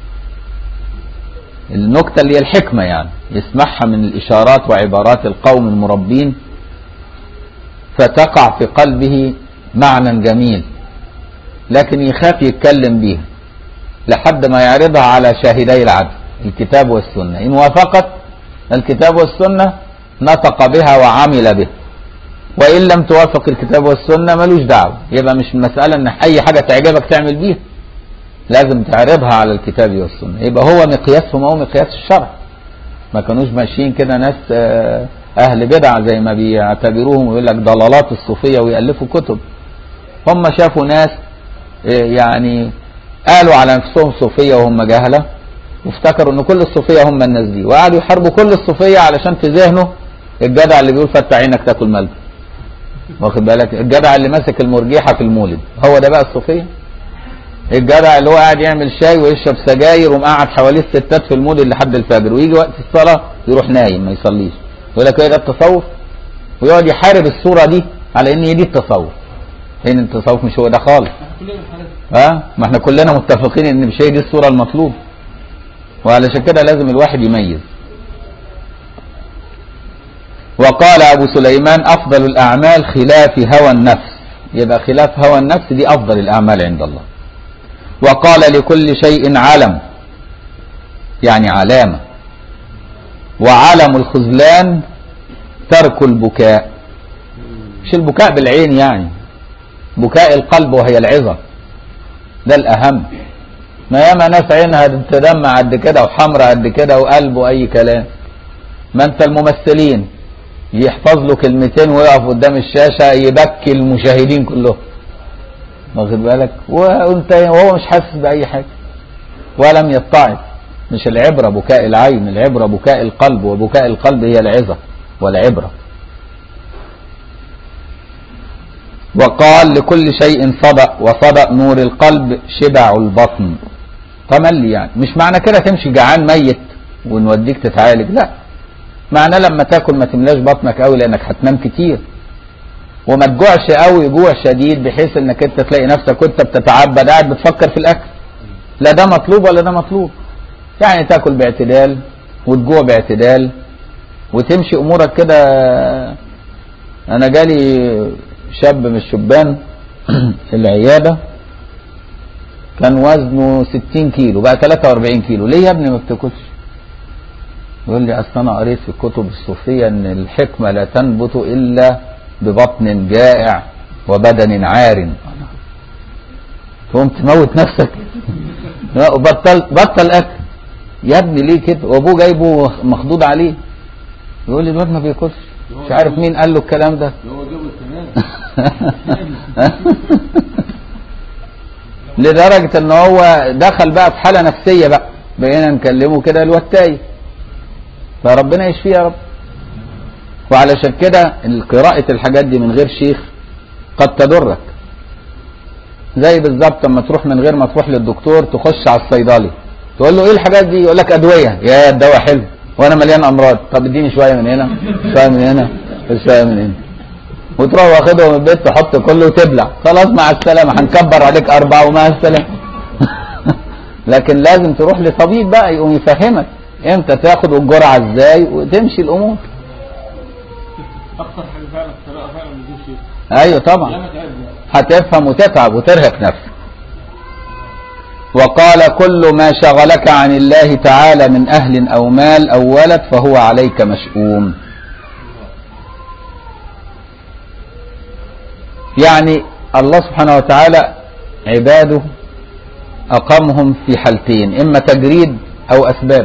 Speaker 1: النكتة اللي هي الحكمة يعني يسمعها من الإشارات وعبارات القوم المربين، فتقع في قلبه معنى جميل لكن يخاف يتكلم بيها لحد ما يعرضها على شاهدي العدل الكتاب والسنة. إن وافقت الكتاب والسنة نطق بها وعمل بها، وإن لم توافق الكتاب والسنة ملوش دعوة. يبقى مش مسألة ان اي حاجة تعجبك تعمل بيها، لازم تعرضها على الكتاب والسنة. يبقى هو مقياسهم هو مقياس الشرع. ما كانوش ماشيين كده ناس اهل بدع زي ما بيعتبروهم ويقول لك ضلالات الصوفية ويألفوا كتب. هم شافوا ناس يعني قالوا على نفسهم صوفية وهم جهلة وافتكروا ان كل الصوفية هم الناس دي، وقعدوا يحاربوا كل الصوفية علشان في ذهنه الجدع اللي بيقول فتح عينك تاكل ملبن، واخد بالك؟ الجدع اللي ماسك المرجيحة في المولد هو ده بقى الصوفية. الجدع اللي هو قاعد يعمل شاي ويشرب سجاير ومقعد حواليه الستات في المولد لحد الفجر، ويجي وقت الصلاة يروح نايم ما يصليش، يقول لك ايه ده التصوف، ويقعد يحارب الصورة دي على ان هي دي التصوف. لان التصوف مش هو ده خالص. ها ما احنا كلنا متفقين ان مش هي دي الصورة المطلوب، وعلشان كده لازم الواحد يميز. وقال أبو سليمان أفضل الأعمال خلاف هوى النفس، يبقى خلاف هوى النفس دي أفضل الأعمال عند الله. وقال لكل شيء علم، يعني علامة، وعلم الخذلان ترك البكاء. مش البكاء بالعين يعني، بكاء القلب وهي العظة، ده الأهم. ما ياما ناس عينها تدمع قد كده وحمرة قد كده وقلبه أي كلام. ما أنت الممثلين يحفظ له كلمتين ويقف قدام الشاشة يبكي المشاهدين كلهم، واخد بالك، وانت وهو مش حاسس بأي حاجة ولم يتعظ. مش العبرة بكاء العين، العبرة بكاء القلب، وبكاء القلب هي العظة والعبرة. وقال لكل شيء صدأ، وصدأ نور القلب شبع البطن. تملي يعني مش معنى كده تمشي جعان ميت ونوديك تتعالج، لا، معناه لما تاكل ما تملاش بطنك قوي لانك هتنام كتير، وما تجوعش قوي جوع شديد بحيث انك انت تلاقي نفسك وانت بتتعبد قاعد بتفكر في الاكل. لا ده مطلوب ولا ده مطلوب، يعني تاكل باعتدال وتجوع باعتدال وتمشي امورك كده. انا جالي شاب من الشبان في العياده كان وزنه ستين كيلو بقى ثلاثة وأربعين كيلو. ليه يا ابني ما بتاكلش؟ يقول لي اصل انا قريت في الكتب الصوفيه ان الحكمه لا تنبت الا ببطن جائع وبدن عار. تقوم تموت نفسك وبطل بطل اكل يا ابني. ليه كده؟ وابوه جايبه مخضوض عليه، يقول لي الواد ما بياكلش، مش عارف مين قال له الكلام ده. لدرجه ان هو دخل بقى في حاله نفسيه بقى، بقينا نكلمه كده الواد تايه، فربنا يشفيه يا رب. وعلشان كده قراءة الحاجات دي من غير شيخ قد تضرك، زي بالظبط لما تروح من غير ما تروح للدكتور تخش على الصيدلي تقول له ايه الحاجات دي؟ يقول لك ادويه. يا الدواء حلو وانا مليان امراض، طب اديني شويه من هنا شويه من هنا شويه من هنا، وتروح واخدهم من البيت تحط كله وتبلع، خلاص مع السلامه، هنكبر عليك اربعه ومع السلامه. لكن لازم تروح لطبيب بقى يقوم يفهمك امتى تاخد الجرعه ازاي وتمشي الامور.
Speaker 2: اكتر حاجه فعلا الطريقه فعلا بدون شيء.
Speaker 1: ايوه طبعا هتفهم وتتعب وترهق نفسك. وقال كل ما شغلك عن الله تعالى من اهل او مال او ولد فهو عليك مشؤوم. يعني الله سبحانه وتعالى عباده اقامهم في حالتين، اما تجريد او اسباب.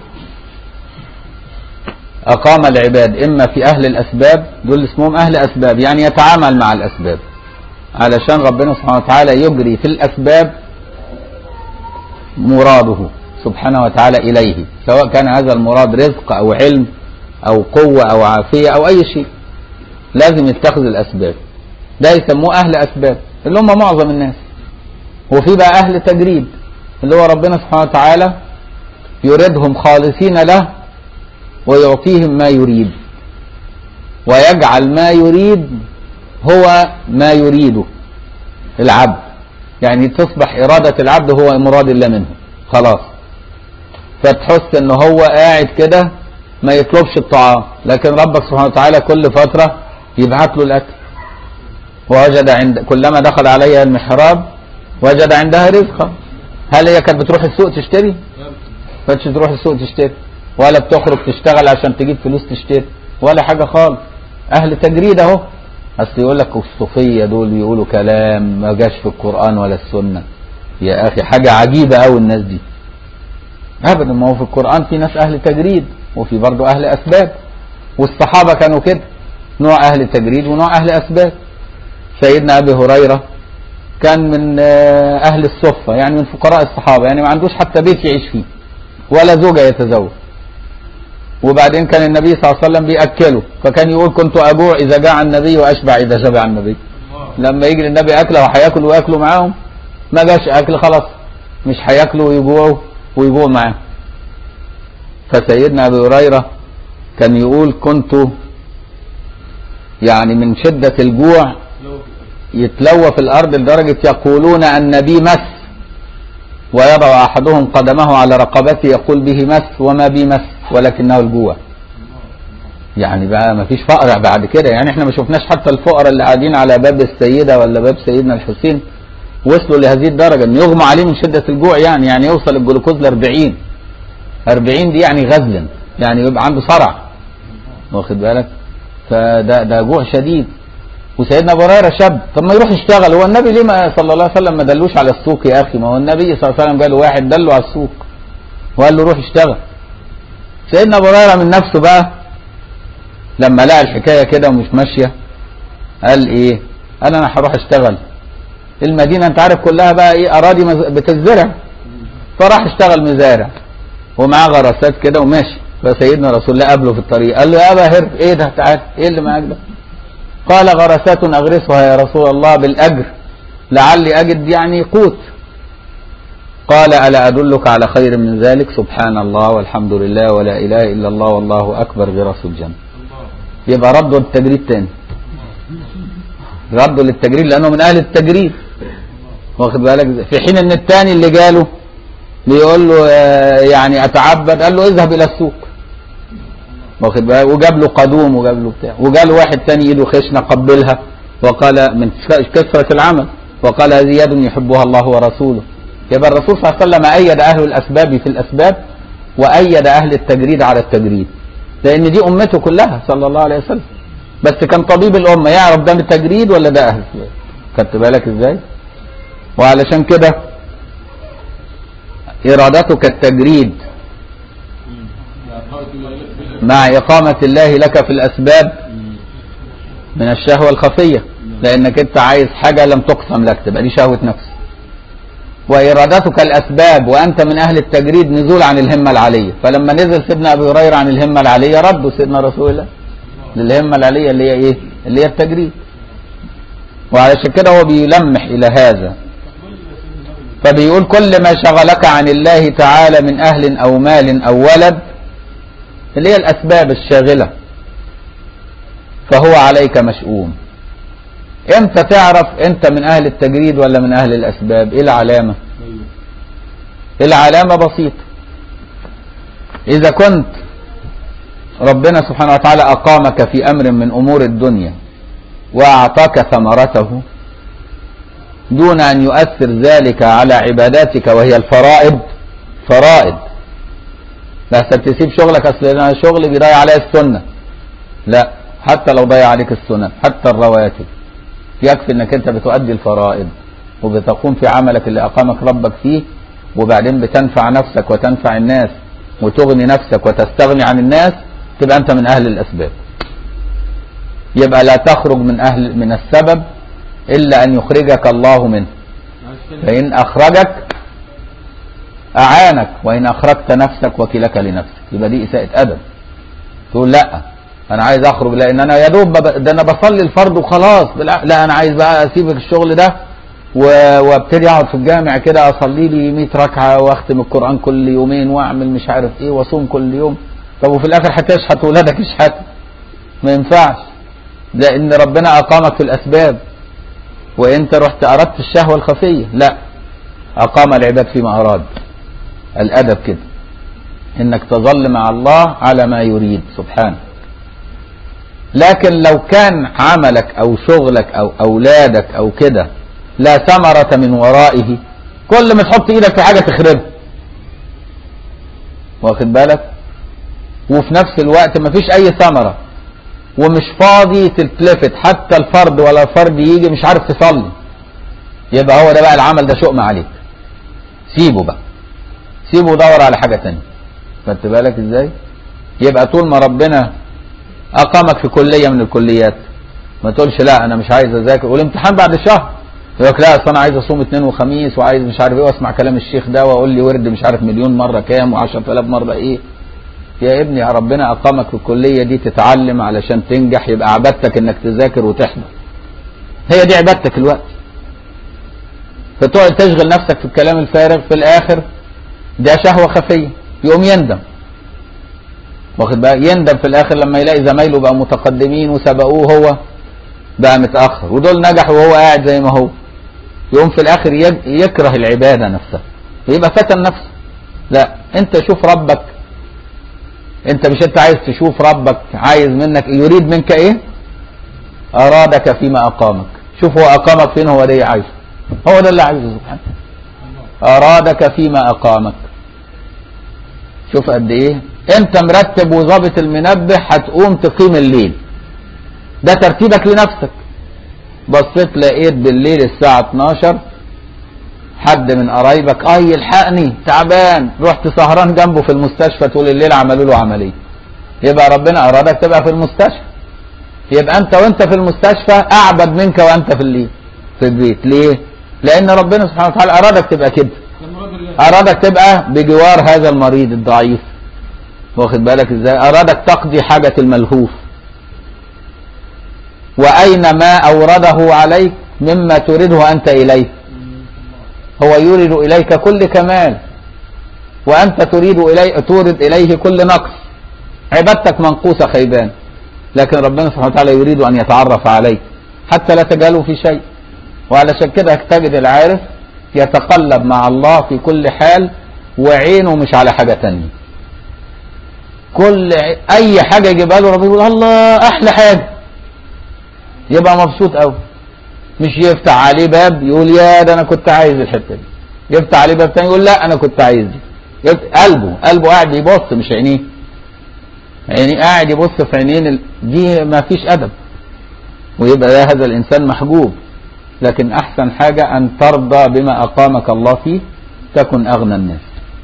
Speaker 1: أقام العباد إما في أهل الأسباب، دول اسمهم أهل أسباب، يعني يتعامل مع الأسباب علشان ربنا سبحانه وتعالى يجري في الأسباب مراده سبحانه وتعالى إليه، سواء كان هذا المراد رزق أو علم أو قوة أو عافية أو أي شيء، لازم يتخذ الأسباب. ده يسموه أهل أسباب اللي هم معظم الناس. وفي بقى أهل تجريد اللي هو ربنا سبحانه وتعالى يريدهم خالصين له ويعطيهم ما يريد، ويجعل ما يريد هو ما يريده العبد، يعني تصبح إرادة العبد هو مراد الله منه خلاص. فتحس ان هو قاعد كده ما يطلبش الطعام، لكن ربك سبحانه وتعالى كل فترة يبعت له الأكل. ووجد عند كلما دخل عليها المحراب وجد عندها رزقا. هل هي كانت بتروح السوق تشتري؟ ما كانتش تروح السوق تشتري، ولا بتخرج تشتغل عشان تجيب فلوس تشتري ولا حاجة خالص. أهل تجريد أهو. أصل يقول لك الصوفية دول بيقولوا كلام ما جاش في القرآن ولا السنة. يا أخي حاجة عجيبة أوي الناس دي. أبدا، ما هو في القرآن في ناس أهل تجريد وفي برضه أهل أسباب، والصحابة كانوا كده، نوع أهل تجريد ونوع أهل أسباب. سيدنا أبي هريرة كان من أهل الصفة، يعني من فقراء الصحابة، يعني ما عندوش حتى بيت يعيش فيه ولا زوجة يتزوج. وبعدين كان النبي صلى الله عليه وسلم بيأكله، فكان يقول كنت أجوع إذا جاع النبي وأشبع إذا شبع النبي. لما يجي النبي أكله وهياكل وياكلوا معاهم، ما جاش أكل خلاص مش هياكلوا ويجوعوا ويجوعوا معاهم. فسيدنا أبي هريرة كان يقول كنت يعني من شدة الجوع يتلوى في الأرض لدرجة يقولون أن بي مس، ويضع أحدهم قدمه على رقبته يقول به مس وما بي مس ولكنه الجوع. يعني بقى ما فيش فقر بعد كده، يعني احنا ما شفناش حتى الفقراء اللي قاعدين على باب السيدة ولا باب سيدنا الحسين وصلوا لهذه الدرجة ان يغمى عليه من شدة الجوع، يعني يعني يوصل الجلوكوز ل أربعين أربعين دي يعني غزلا، يعني يبقى عنده صرع، واخد بالك؟ فده ده جوع شديد. وسيدنا ابو هريره شاب، طب ما يروح يشتغل. هو النبي ليه ما صلى الله عليه وسلم ما دلوش على السوق يا اخي؟ ما هو النبي صلى الله عليه وسلم قال له واحد دله على السوق وقال له روح اشتغل. سيدنا ابو هريره من نفسه بقى لما لقى الحكايه كده ومش ماشيه قال ايه؟ قال انا هروح اشتغل. المدينه انت عارف كلها بقى ايه؟ اراضي بتزرع، فراح اشتغل مزارع ومعاه غراسات كده وماشي. فسيدنا رسول الله قابله في الطريق قال له يا ابا هر، ايه ده؟ تعال، ايه اللي معاك ده؟ قال غرسات اغرسها يا رسول الله بالاجر لعلي اجد يعني قوت. قال الا ادلك على خير من ذلك؟ سبحان الله والحمد لله ولا اله الا الله والله اكبر غرس الجنه. يبقى ردوا للتجريد تاني، ردوا للتجريد لانه من اهل التجريد، واخد بالك؟ في حين ان الثاني اللي جاله بيقول له يعني اتعبد، قال له اذهب الى السوق، واخد بالك؟ وجاب له قدوم وجاب له بتاع، وجاله واحد ثاني ايده خشنه قبلها وقال من كثره العمل، وقال هذه يد يحبها الله ورسوله. يبقى الرسول صلى الله عليه وسلم ايد اهل الاسباب في الاسباب وايد اهل التجريد على التجريد، لان دي امته كلها صلى الله عليه وسلم. بس كان طبيب الامه يعرف ده تجريد ولا ده اهل، خدت بالك ازاي؟ وعلشان كده ارادتك التجريد مع اقامه الله لك في الاسباب من الشهوه الخفيه، لانك انت عايز حاجه لم تقسم لك تبقى دي شهوه نفس. وارادتك الاسباب وانت من اهل التجريد نزول عن الهمه العاليه، فلما نزل سيدنا ابي هريره عن الهمه العاليه ردوا سيدنا رسول الله للهمه العاليه اللي هي ايه؟ اللي هي التجريد. وعلشان كده هو بيلمح الى هذا، فبيقول كل ما شغلك عن الله تعالى من اهل او مال او ولد اللي هي الاسباب الشاغله فهو عليك مشؤوم. امتى تعرف انت من اهل التجريد ولا من اهل الاسباب؟ ايه العلامه؟ العلامه بسيطه، اذا كنت ربنا سبحانه وتعالى اقامك في امر من امور الدنيا واعطاك ثمرته دون ان يؤثر ذلك على عباداتك وهي الفرائض. فرائض لا تسيب شغلك اصل انا شغلي بيضيع عليا السنه، لا، حتى لو ضيع عليك السنن حتى الرواتب يكفي انك انت بتؤدي الفرائض وبتقوم في عملك اللي اقامك ربك فيه، وبعدين بتنفع نفسك وتنفع الناس وتغني نفسك وتستغني عن الناس، تبقى انت من اهل الاسباب. يبقى لا تخرج من اهل من السبب الا ان يخرجك الله منه، فان اخرجك اعانك وان اخرجت نفسك وكلك لنفسك. يبقى دي اساءة ادب، تقول لا انا عايز اخرج لان انا يا دوب ده انا بصلي الفرض وخلاص، لا انا عايز بقى اسيب الشغل ده وابتدي اقعد في الجامع كده اصلي لي مية ركعه واختم القران كل يومين واعمل مش عارف ايه واصوم كل يوم. طب وفي الاخر هتشحت ولادك يشحتوا، ما ينفعش، لان ربنا اقامك في الاسباب وانت رحت اردت الشهوه الخفيه. لا، اقام العباد فيما اراد. الادب كده انك تظل مع الله على ما يريد سبحانه. لكن لو كان عملك او شغلك او اولادك او كده لا ثمرة من ورائه، كل ما تحط ايدك في حاجة تخربها، واخد بالك؟ وفي نفس الوقت مفيش اي ثمرة ومش فاضي تتلفت حتى الفرد ولا الفرد يجي مش عارف تصلي، يبقى هو ده بقى العمل ده شؤم عليك، سيبه بقى، سيبه ودور على حاجة تانية. خدت بالك ازاي؟ يبقى طول ما ربنا اقامك في كلية من الكليات ما تقولش لا انا مش عايز اذاكر والامتحان بعد شهر، يقول لك لا اصل انا عايز اصوم اثنين وخميس وعايز مش عارف ايه واسمع كلام الشيخ ده واقول لي ورد مش عارف مليون مرة كام وعشرة آلاف مرة ايه. يا ابني يا ربنا اقامك في الكلية دي تتعلم علشان تنجح، يبقى عبادتك انك تذاكر وتحضر، هي دي عبادتك الوقت. فتقعد تشغل نفسك في الكلام الفارغ، في الاخر ده شهوة خفية يقوم يندم، واخد بقى؟ يندم في الاخر لما يلاقي زمايله بقى متقدمين وسبقوه هو بقى متاخر، ودول نجحوا وهو قاعد زي ما هو، يقوم في الاخر يكره العباده نفسها ويبقى فتن نفسه. لا، انت شوف ربك، انت مش انت عايز تشوف ربك عايز منك يريد منك ايه؟ ارادك فيما اقامك. شوف هو اقامك فين، هو ده عايزه، هو ده اللي عايزه سبحانه. ارادك فيما اقامك. شوف قد ايه انت مرتب وظابط المنبه هتقوم تقيم الليل، ده ترتيبك لنفسك. بصيت لقيت بالليل الساعة اتناشر حد من قرايبك اي الحقني تعبان، رحت سهران جنبه في المستشفى طول الليل عملوا له عملية، يبقى ربنا ارادك تبقى في المستشفى. يبقى انت وانت في المستشفى اعبد منك وانت في الليل في البيت. ليه؟ لان ربنا سبحانه وتعالى ارادك تبقى كده، ارادك تبقى بجوار هذا المريض الضعيف، واخد بالك ازاي؟ ارادك تقضي حاجة الملهوف. واين ما اورده عليك مما تريده انت اليه، هو يورد اليك كل كمال وانت تريد اليه تورد اليه كل نقص. عبادتك منقوصة خيبان، لكن ربنا سبحانه وتعالى يريد ان يتعرف عليك حتى لا تجهله في شيء. وعلشان كده تجد العارف يتقلب مع الله في كل حال وعينه مش على حاجة تانية. كل اي حاجة يجيبها له ربنا يقول الله احلى حاجة، يبقى مبسوط قوي. مش يفتح عليه باب يقول يا ده انا كنت عايز الحتة دي، يفتح عليه باب تاني يقول لا انا كنت عايز دي. قلبه قلبه قاعد يبص مش عينيه، يعني قاعد يبص في عينين ال... دي ما فيش ادب، ويبقى ده هذا الانسان محجوب. لكن احسن حاجة ان ترضى بما اقامك الله فيه تكن اغنى الناس.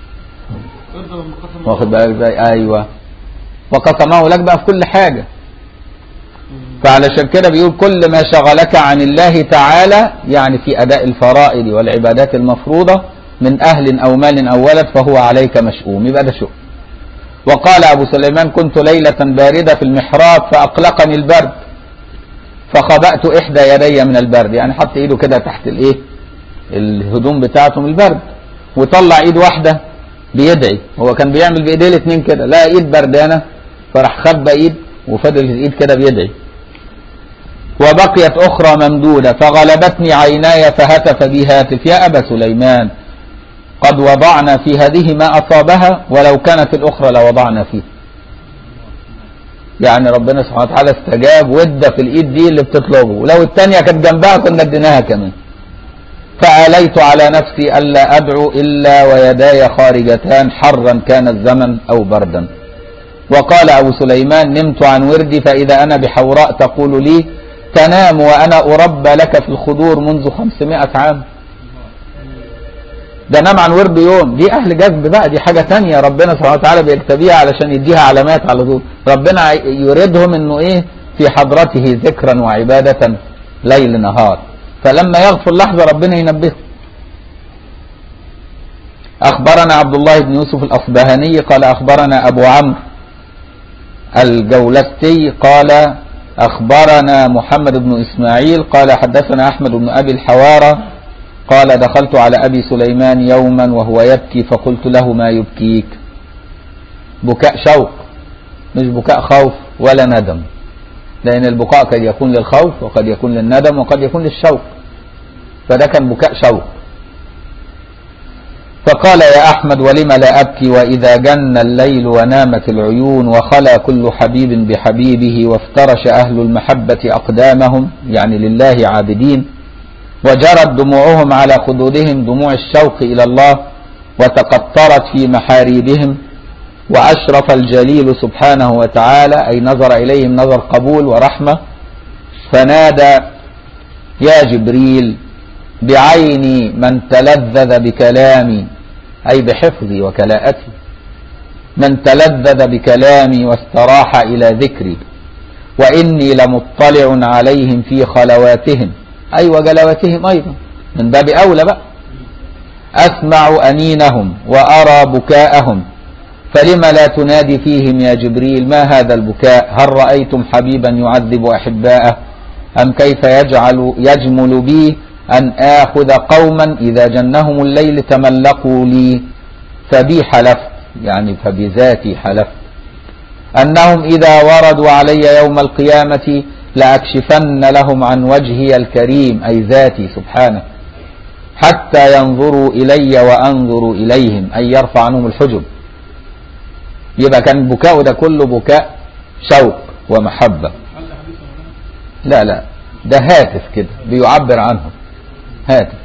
Speaker 1: واخد بالك ازاي؟ ايوه، وقسمه لك بقى في كل حاجة. فعلشان كده بيقول كل ما شغلك عن الله تعالى، يعني في اداء الفرائض والعبادات المفروضة من اهل او مال او ولد فهو عليك مشؤوم، يبقى ده شؤم. وقال ابو سليمان كنت ليلة باردة في المحراب فاقلقني البرد فخبأت احدى يدي من البرد، يعني حط ايده كده تحت الايه الهدوم بتاعته من البرد، وطلع ايد واحدة بيدعي. هو كان بيعمل بايديه الاثنين كده، لا ايد بردانة فراح خبى ايد وفضل الايد كده بيدعي. وبقيت اخرى ممدودة فغلبتني عيناي فهتف بي هاتف يا ابا سليمان قد وضعنا في هذه ما اصابها ولو كانت الاخرى لوضعنا فيه. يعني ربنا سبحانه وتعالى استجاب وادى في الايد دي اللي بتطلبه، ولو الثانيه كانت جنبها كنا اديناها كمان. فآليت على نفسي الا ادعو الا ويداي خارجتان حرا كان الزمن او بردا. وقال ابو سليمان نمت عن وردي فاذا انا بحوراء تقول لي تنام وانا اربى لك في الخدور منذ خمسمائة عام. ده نام عن ورد يوم، دي اهل جذب بقى، دي حاجة تانية ربنا سبحانه وتعالى بيكتبيها علشان يديها علامات على طول. ربنا يريدهم انه ايه في حضرته ذكرا وعبادة ليل نهار، فلما يغفل لحظة ربنا ينبهه. اخبرنا عبد الله بن يوسف الاصبهاني قال اخبرنا ابو عمرو الجولستي قال اخبرنا محمد بن اسماعيل قال حدثنا احمد بن ابي الحوارى قال دخلت على أبي سليمان يوما وهو يبكي فقلت له ما يبكيك؟ بكاء شوق مش بكاء خوف ولا ندم، لأن البكاء قد يكون للخوف وقد يكون للندم وقد يكون للشوق، فده كان بكاء شوق. فقال يا أحمد ولم لا أبكي وإذا جن الليل ونامت العيون وخلى كل حبيب بحبيبه وافترش أهل المحبة أقدامهم، يعني لله عابدين، وجرت دموعهم على خدودهم دموع الشوق إلى الله وتقطرت في محاريبهم، وأشرف الجليل سبحانه وتعالى أي نظر إليهم نظر قبول ورحمة، فنادى يا جبريل بعيني من تلذذ بكلامي أي بحفظي وكلاءتي، من تلذذ بكلامي واستراح إلى ذكري، وإني لمطلع عليهم في خلواتهم أي وجلواتهم أيضا من باب أولى بقى، أسمع أنينهم وأرى بكاءهم، فلم لا تنادي فيهم يا جبريل ما هذا البكاء؟ هل رأيتم حبيبا يعذب أحباءه؟ أم كيف يجعل يجمل بي أن آخذ قوما إذا جنهم الليل تملقوا لي، فبي حلفت يعني فبذاتي حلفت أنهم إذا وردوا علي يوم القيامة لأكشفن لهم عن وجهي الكريم أي ذاتي سبحانه حتى ينظروا إلي وأنظروا إليهم أي يرفع عنهم الحجب. يبقى كان بكاء ده كله بكاء شوق ومحبة. لا لا ده هاتف كده بيعبر عنه، هاتف.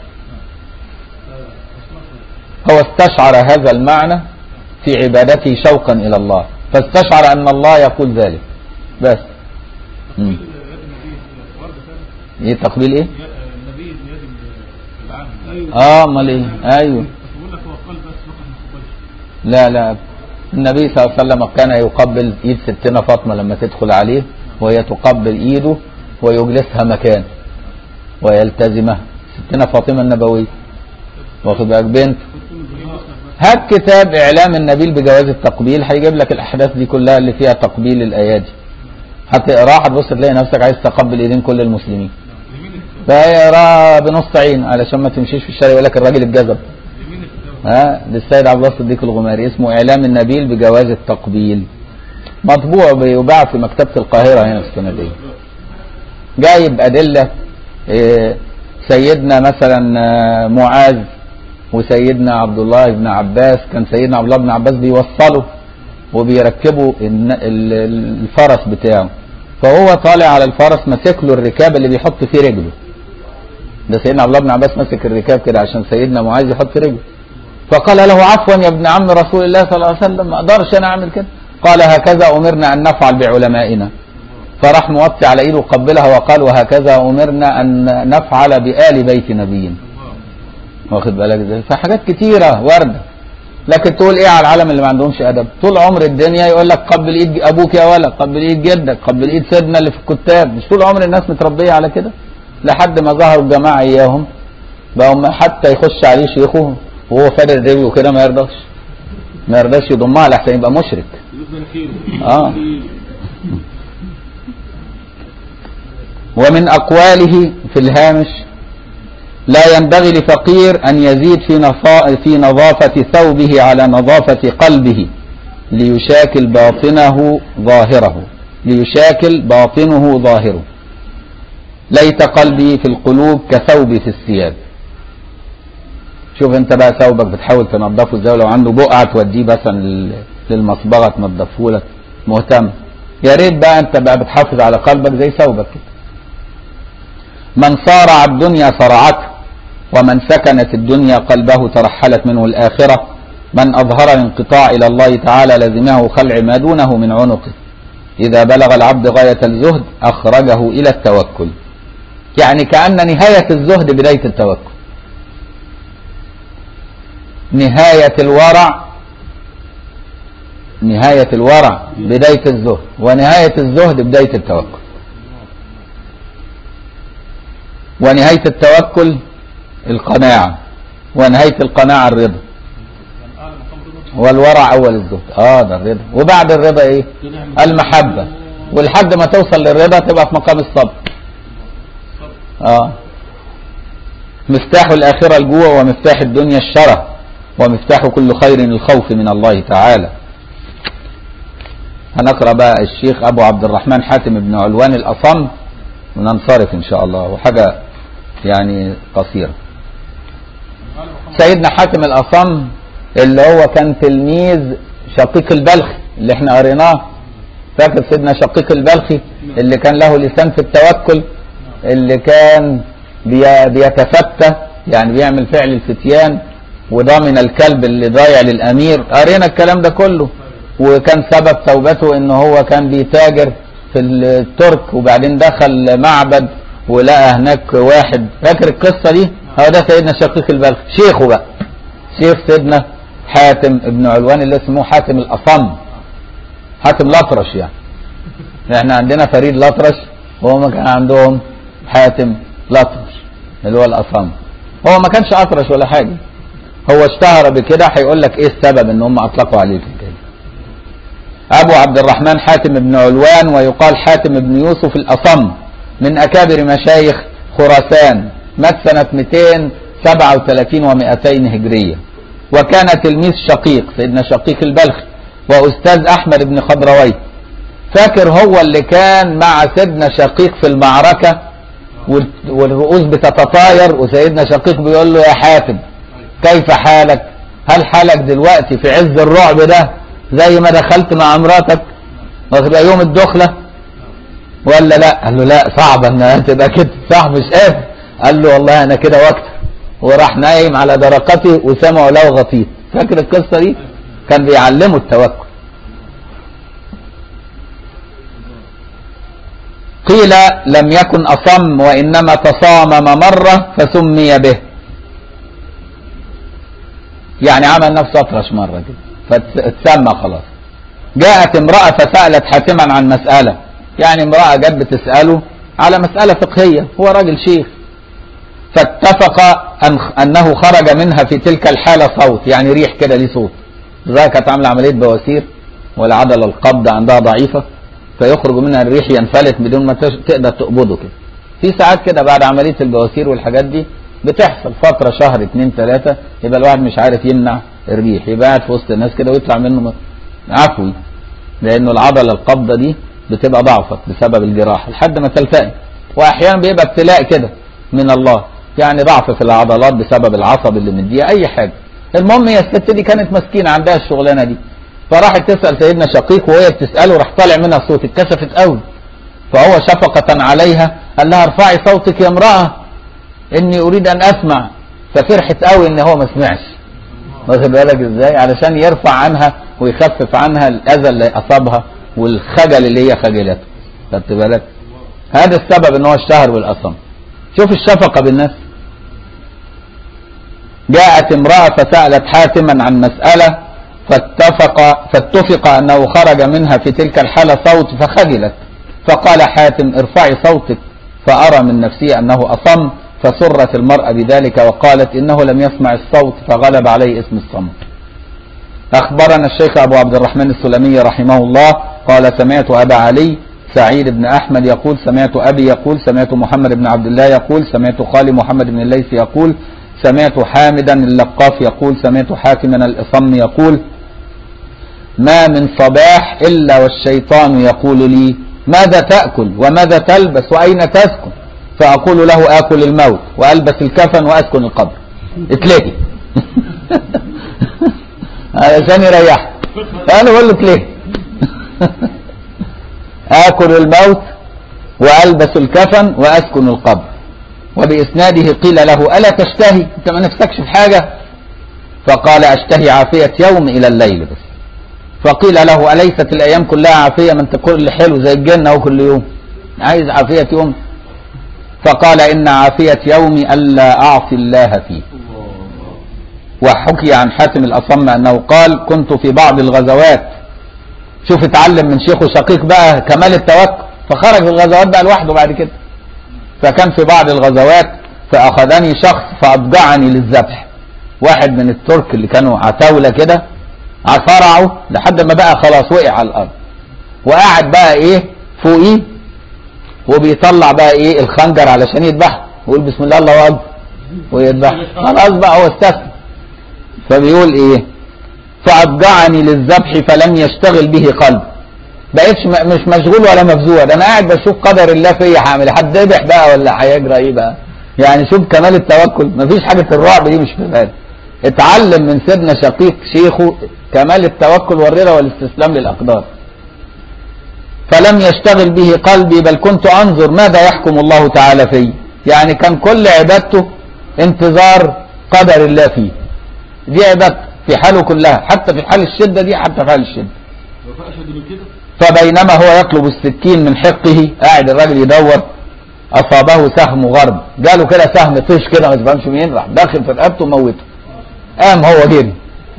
Speaker 1: هو استشعر هذا المعنى في عبادته شوقا إلى الله، فاستشعر أن الله يقول ذلك بس. م. ايه تقبيل ايه؟
Speaker 2: النبي يد العام. ايوه
Speaker 1: اه امال ايه؟ ايوه
Speaker 2: بقول لك هو قال بس فقط ما قبلش.
Speaker 1: لا لا النبي صلى الله عليه وسلم كان يقبل ايد ستنا فاطمه لما تدخل عليه وهي تقبل ايده ويجلسها مكان ويلتزمها. ستنا فاطمه النبويه واخد بالك بنت. هات كتاب اعلام النبيل بجواز التقبيل هيجيب لك الاحداث دي كلها اللي فيها تقبيل الايادي. هتقراها هتبص تلاقي نفسك عايز تقبل ايدين كل المسلمين. فاقراها بنص عين علشان ما تمشيش في الشارع يقول لك الراجل اتجذب. ها للسيد عبد الله الصديق الغماري اسمه اعلام النبيل بجواز التقبيل. مطبوع بيباع في مكتبه القاهره هنا في السنديه. جايب ادله إيه سيدنا مثلا معاذ وسيدنا عبد الله بن عباس. كان سيدنا عبد الله بن عباس بيوصله وبيركبوا الفرس بتاعه فهو طالع على الفرس ماسك له الركاب اللي بيحط فيه رجله. ده سيدنا عبد الله بن عباس ماسك الركاب كده عشان سيدنا معاذ يحط فيه رجله. فقال له عفوا يا ابن عم رسول الله صلى الله عليه وسلم ما اقدرش انا اعمل كده. قال هكذا امرنا ان نفعل بعلمائنا. فراح موطي على ايده وقبلها وقال وهكذا امرنا ان نفعل بآل بيت نبينا. واخد بالك ازاي؟ فحاجات كتيره وارده. لكن تقول ايه على العالم اللي ما عندهمش ادب؟ طول عمر الدنيا يقول لك قبل ايد ابوك يا ولد، قبل ايد جدك، قبل ايد سيدنا اللي في الكتاب. مش طول عمر الناس متربيه على كده لحد ما ظهروا الجماعه اياهم بقوا حتى يخش عليه شيخه وهو فارد رجله كده ما يرضاش ما يرضاش يضمها لحسن يبقى مشرك. اه ومن اقواله في الهامش لا ينبغي لفقير أن يزيد في في نظافة ثوبه على نظافة قلبه ليشاكل باطنه ظاهره ليشاكل باطنه ظاهره. ليت قلبي في القلوب كثوبي في الثياب. شوف انت بقى ثوبك بتحاول تنظفه ازاي ولو عنده بقعة توديه مثلا للمصبغة تنظفه لك مهتم. يا ريت بقى انت بقى بتحافظ على قلبك زي ثوبك كده. من صارع الدنيا صرعته ومن سكنت الدنيا قلبه ترحلت منه الآخرة. من أظهر الانقطاع إلى الله تعالى لزمه خلع ما دونه من عنقه. إذا بلغ العبد غاية الزهد أخرجه إلى التوكل. يعني كأن نهاية الزهد بداية التوكل. نهاية الورع نهاية الورع بداية الزهد ونهاية الزهد بداية التوكل. ونهاية التوكل القناعة ونهاية القناعة الرضا. والورع أول الزهد. اه ده الرضا. وبعد الرضا ايه؟ المحبة. ولحد ما توصل للرضا تبقى في مقام الصبر. اه مفتاح الآخرة الجوع ومفتاح الدنيا الشره ومفتاح كل خير الخوف من الله تعالى. هنقرأ بقى الشيخ أبو عبد الرحمن حاتم بن علوان الأصم وننصرف إن شاء الله وحاجة يعني قصيرة. سيدنا حاتم الأصم اللي هو كان تلميذ شقيق البلخي اللي احنا قريناه. فاكر سيدنا شقيق البلخي اللي كان له لسان في التوكل اللي كان بيتفتى يعني بيعمل فعل الفتيان وضامن الكلب اللي ضايع للأمير. قرينا الكلام ده كله. وكان سبب توبته ان هو كان بيتاجر في الترك وبعدين دخل معبد ولقى هناك واحد. فاكر القصة دي؟ هو ده سيدنا شقيق البلخي شيخه بقى شيخ سيدنا حاتم ابن علوان اللي اسمه حاتم الأصم. حاتم الأطرش يعني. احنا عندنا فريد الأطرش وهم كان عندهم حاتم الأطرش اللي هو الأصم. هو ما كانش أطرش ولا حاجة. هو اشتهر بكده. هيقول لك ايه السبب ان هم اطلقوا عليه كده. ابو عبد الرحمن حاتم بن علوان ويقال حاتم بن يوسف الأصم من اكابر مشايخ خراسان. مات سنة مئتين وسبعة وثلاثين ومئتين هجرية. وكان تلميذ شقيق سيدنا شقيق البلخي واستاذ احمد بن خضروي. فاكر هو اللي كان مع سيدنا شقيق في المعركة والرؤوس بتتطاير وسيدنا شقيق بيقول له يا حاتم كيف حالك؟ هل حالك دلوقتي في عز الرعب ده زي ما دخلت مع مراتك وتبقى يوم الدخلة ولا لا؟ قال له لا صعب ان تبقى كده صح مش قادر. قال له والله انا كده واكتر. وراح نايم على درقته وسمعوا له غطيط. فاكر القصة دي؟ كان بيعلمه التوكل. قيل لم يكن أصم وإنما تصامم مرة فسمي به، يعني عمل نفسه أطرش مرة كده فاتسمى خلاص. جاءت امرأة فسألت حاتما عن مسألة، يعني امرأة جت بتسأله على مسألة فقهية، هو راجل شيخ، فاتفق أن أنه خرج منها في تلك الحالة صوت، يعني ريح كده ليه صوت، زي كانت عاملة عملية بواسير والعضلة القبض عندها ضعيفة فيخرج منها الريح ينفلت بدون ما تقدر تقبضه كده. في ساعات كده بعد عملية البواسير والحاجات دي بتحصل فترة شهر اتنين تلاتة يبقى الواحد مش عارف يمنع الريح، يبقى قاعد في وسط الناس كده ويطلع منه عفوي، لأنه العضلة القبضة دي بتبقى ضعفت بسبب الجراحة لحد ما تلتئم، وأحيانا بيبقى ابتلاء كده من الله، يعني ضعف في العضلات بسبب العصب اللي مديها أي حاجة. المهم هي الست دي كانت مسكينة عندها الشغلانة دي، فراحت تسأل سيدنا شقيق وهي بتسأله راح طالع منها صوت، اتكسفت قوي، فهو شفقة عليها قال لها ارفعي صوتك يا امرأة إني أريد أن أسمع، ففرحت قوي إن هو ما سمعش، واخد بالك إزاي؟ علشان يرفع عنها ويخفف عنها الأذى اللي أصابها والخجل اللي هي خجلته، خدت بالك؟ هذا السبب إن هو اشتهر بالأصم. شوف الشفقة بالناس. جاءت امرأة فسألت حاتما عن مسألة فاتفق فاتفق أنه خرج منها في تلك الحالة صوت فخجلت، فقال حاتم ارفعي صوتك فأرى من نفسي أنه أصم، فسرت المرأة بذلك وقالت إنه لم يسمع الصوت فغلب عليه اسم الصمت. أخبرنا الشيخ أبو عبد الرحمن السلمي رحمه الله قال سمعت أبا علي سعيد بن أحمد يقول سمعت أبي يقول سمعت محمد بن عبد الله يقول سمعت خالي محمد بن الليث يقول سمعت حامدا اللقاف يقول سمعت حاكما الأصم يقول ما من صباح إلا والشيطان يقول لي ماذا تأكل وماذا تلبس وأين تسكن، فأقول له آكل الموت وألبس الكفن وأسكن القبر، اتلهي علشان يريح. أنا بقول له اتلهي آكل الموت وألبس الكفن وأسكن القبر. وبإسناده قيل له ألا تشتهي أنت ما نفسكش في حاجة؟ فقال أشتهي عافية يوم إلى الليل بس. فقيل له أليست الأيام كلها عافية؟ ما أنت كل حلو زي الجنة وكل يوم عايز عافية يوم. فقال إن عافية يومي ألا أعصي الله فيه. وحكي عن حاتم الأصم أنه قال كنت في بعض الغزوات، شوف اتعلم من شيخه شقيق بقى كمال التوكل، فخرج في الغزوات بقى لوحده بعد كده، فكان في بعض الغزوات فأخذني شخص فأضجعني للذبح، واحد من الترك اللي كانوا عتاولة كده عصرعه لحد ما بقى خلاص وقع على الأرض، وقاعد بقى إيه فوقيه وبيطلع بقى إيه الخنجر علشان يذبحه ويقول بسم الله الله أكبر ويذبحه، خلاص بقى هو استسلم. فبيقول إيه فأضجعني للذبح فلم يشتغل به قلب، بقيتش مش مشغول ولا مفزوع، ده انا قاعد بشوف قدر الله فيا هعمل حد ذبح بقى ولا هيجرى ايه بقى، يعني شوف كمال التوكل، مفيش حاجه الرعب دي مش في بالي. اتعلم من سيدنا شقيق شيخه كمال التوكل والرضا والاستسلام للاقدار. فلم يشتغل به قلبي بل كنت انظر ماذا يحكم الله تعالى فيه، يعني كان كل عبادته انتظار قدر الله فيه، دي عبادته في حاله كلها، حتى في حال الشده دي، حتى في حال الشده. فبينما هو يطلب السكين من حقه، قاعد الراجل يدور، اصابه سهم غرب، جاله كده سهم طيش كده ما تفهمش منين، راح داخل في رقبته وموته، قام هو جري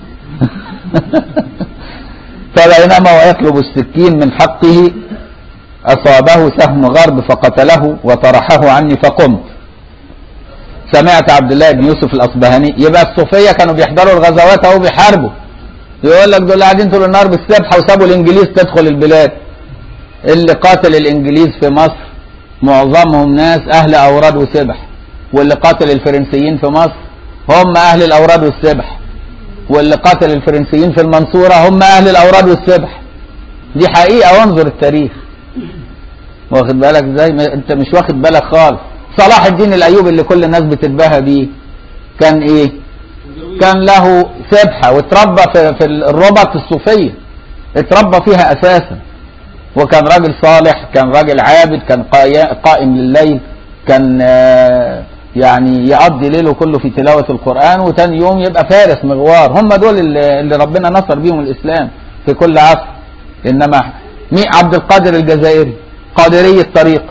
Speaker 1: فبينما هو يطلب السكين من حقه اصابه سهم غرب فقتله وطرحه عني فقمت. سمعت عبد الله بن يوسف الاصبهاني، يبقى الصوفيه كانوا بيحضروا الغزوات اهو بيحاربوا، يقول لك دول قاعدين طول النهار بالسبحه وسابوا الانجليز تدخل البلاد. اللي قاتل الانجليز في مصر معظمهم ناس اهل اوراد وسبح، واللي قاتل الفرنسيين في مصر هم اهل الاوراد والسبح، واللي قاتل الفرنسيين في المنصوره هم اهل الاوراد والسبح. دي حقيقه وانظر التاريخ، واخد بالك ازاي؟ انت مش واخد بالك خالص. صلاح الدين الايوبي اللي كل الناس بتتباهى بيه كان ايه؟ كان له سبحة واتربى في, في الربط الصوفية، اتربى فيها أساسا، وكان راجل صالح، كان راجل عابد، كان قائم لليل، كان يعني يقضي ليله كله في تلاوة القرآن، وتاني يوم يبقى فارس مغوار. هم دول اللي, اللي ربنا نصر بيهم الإسلام في كل عصر. إنما مين؟ عبد القادر الجزائري قادري الطريق،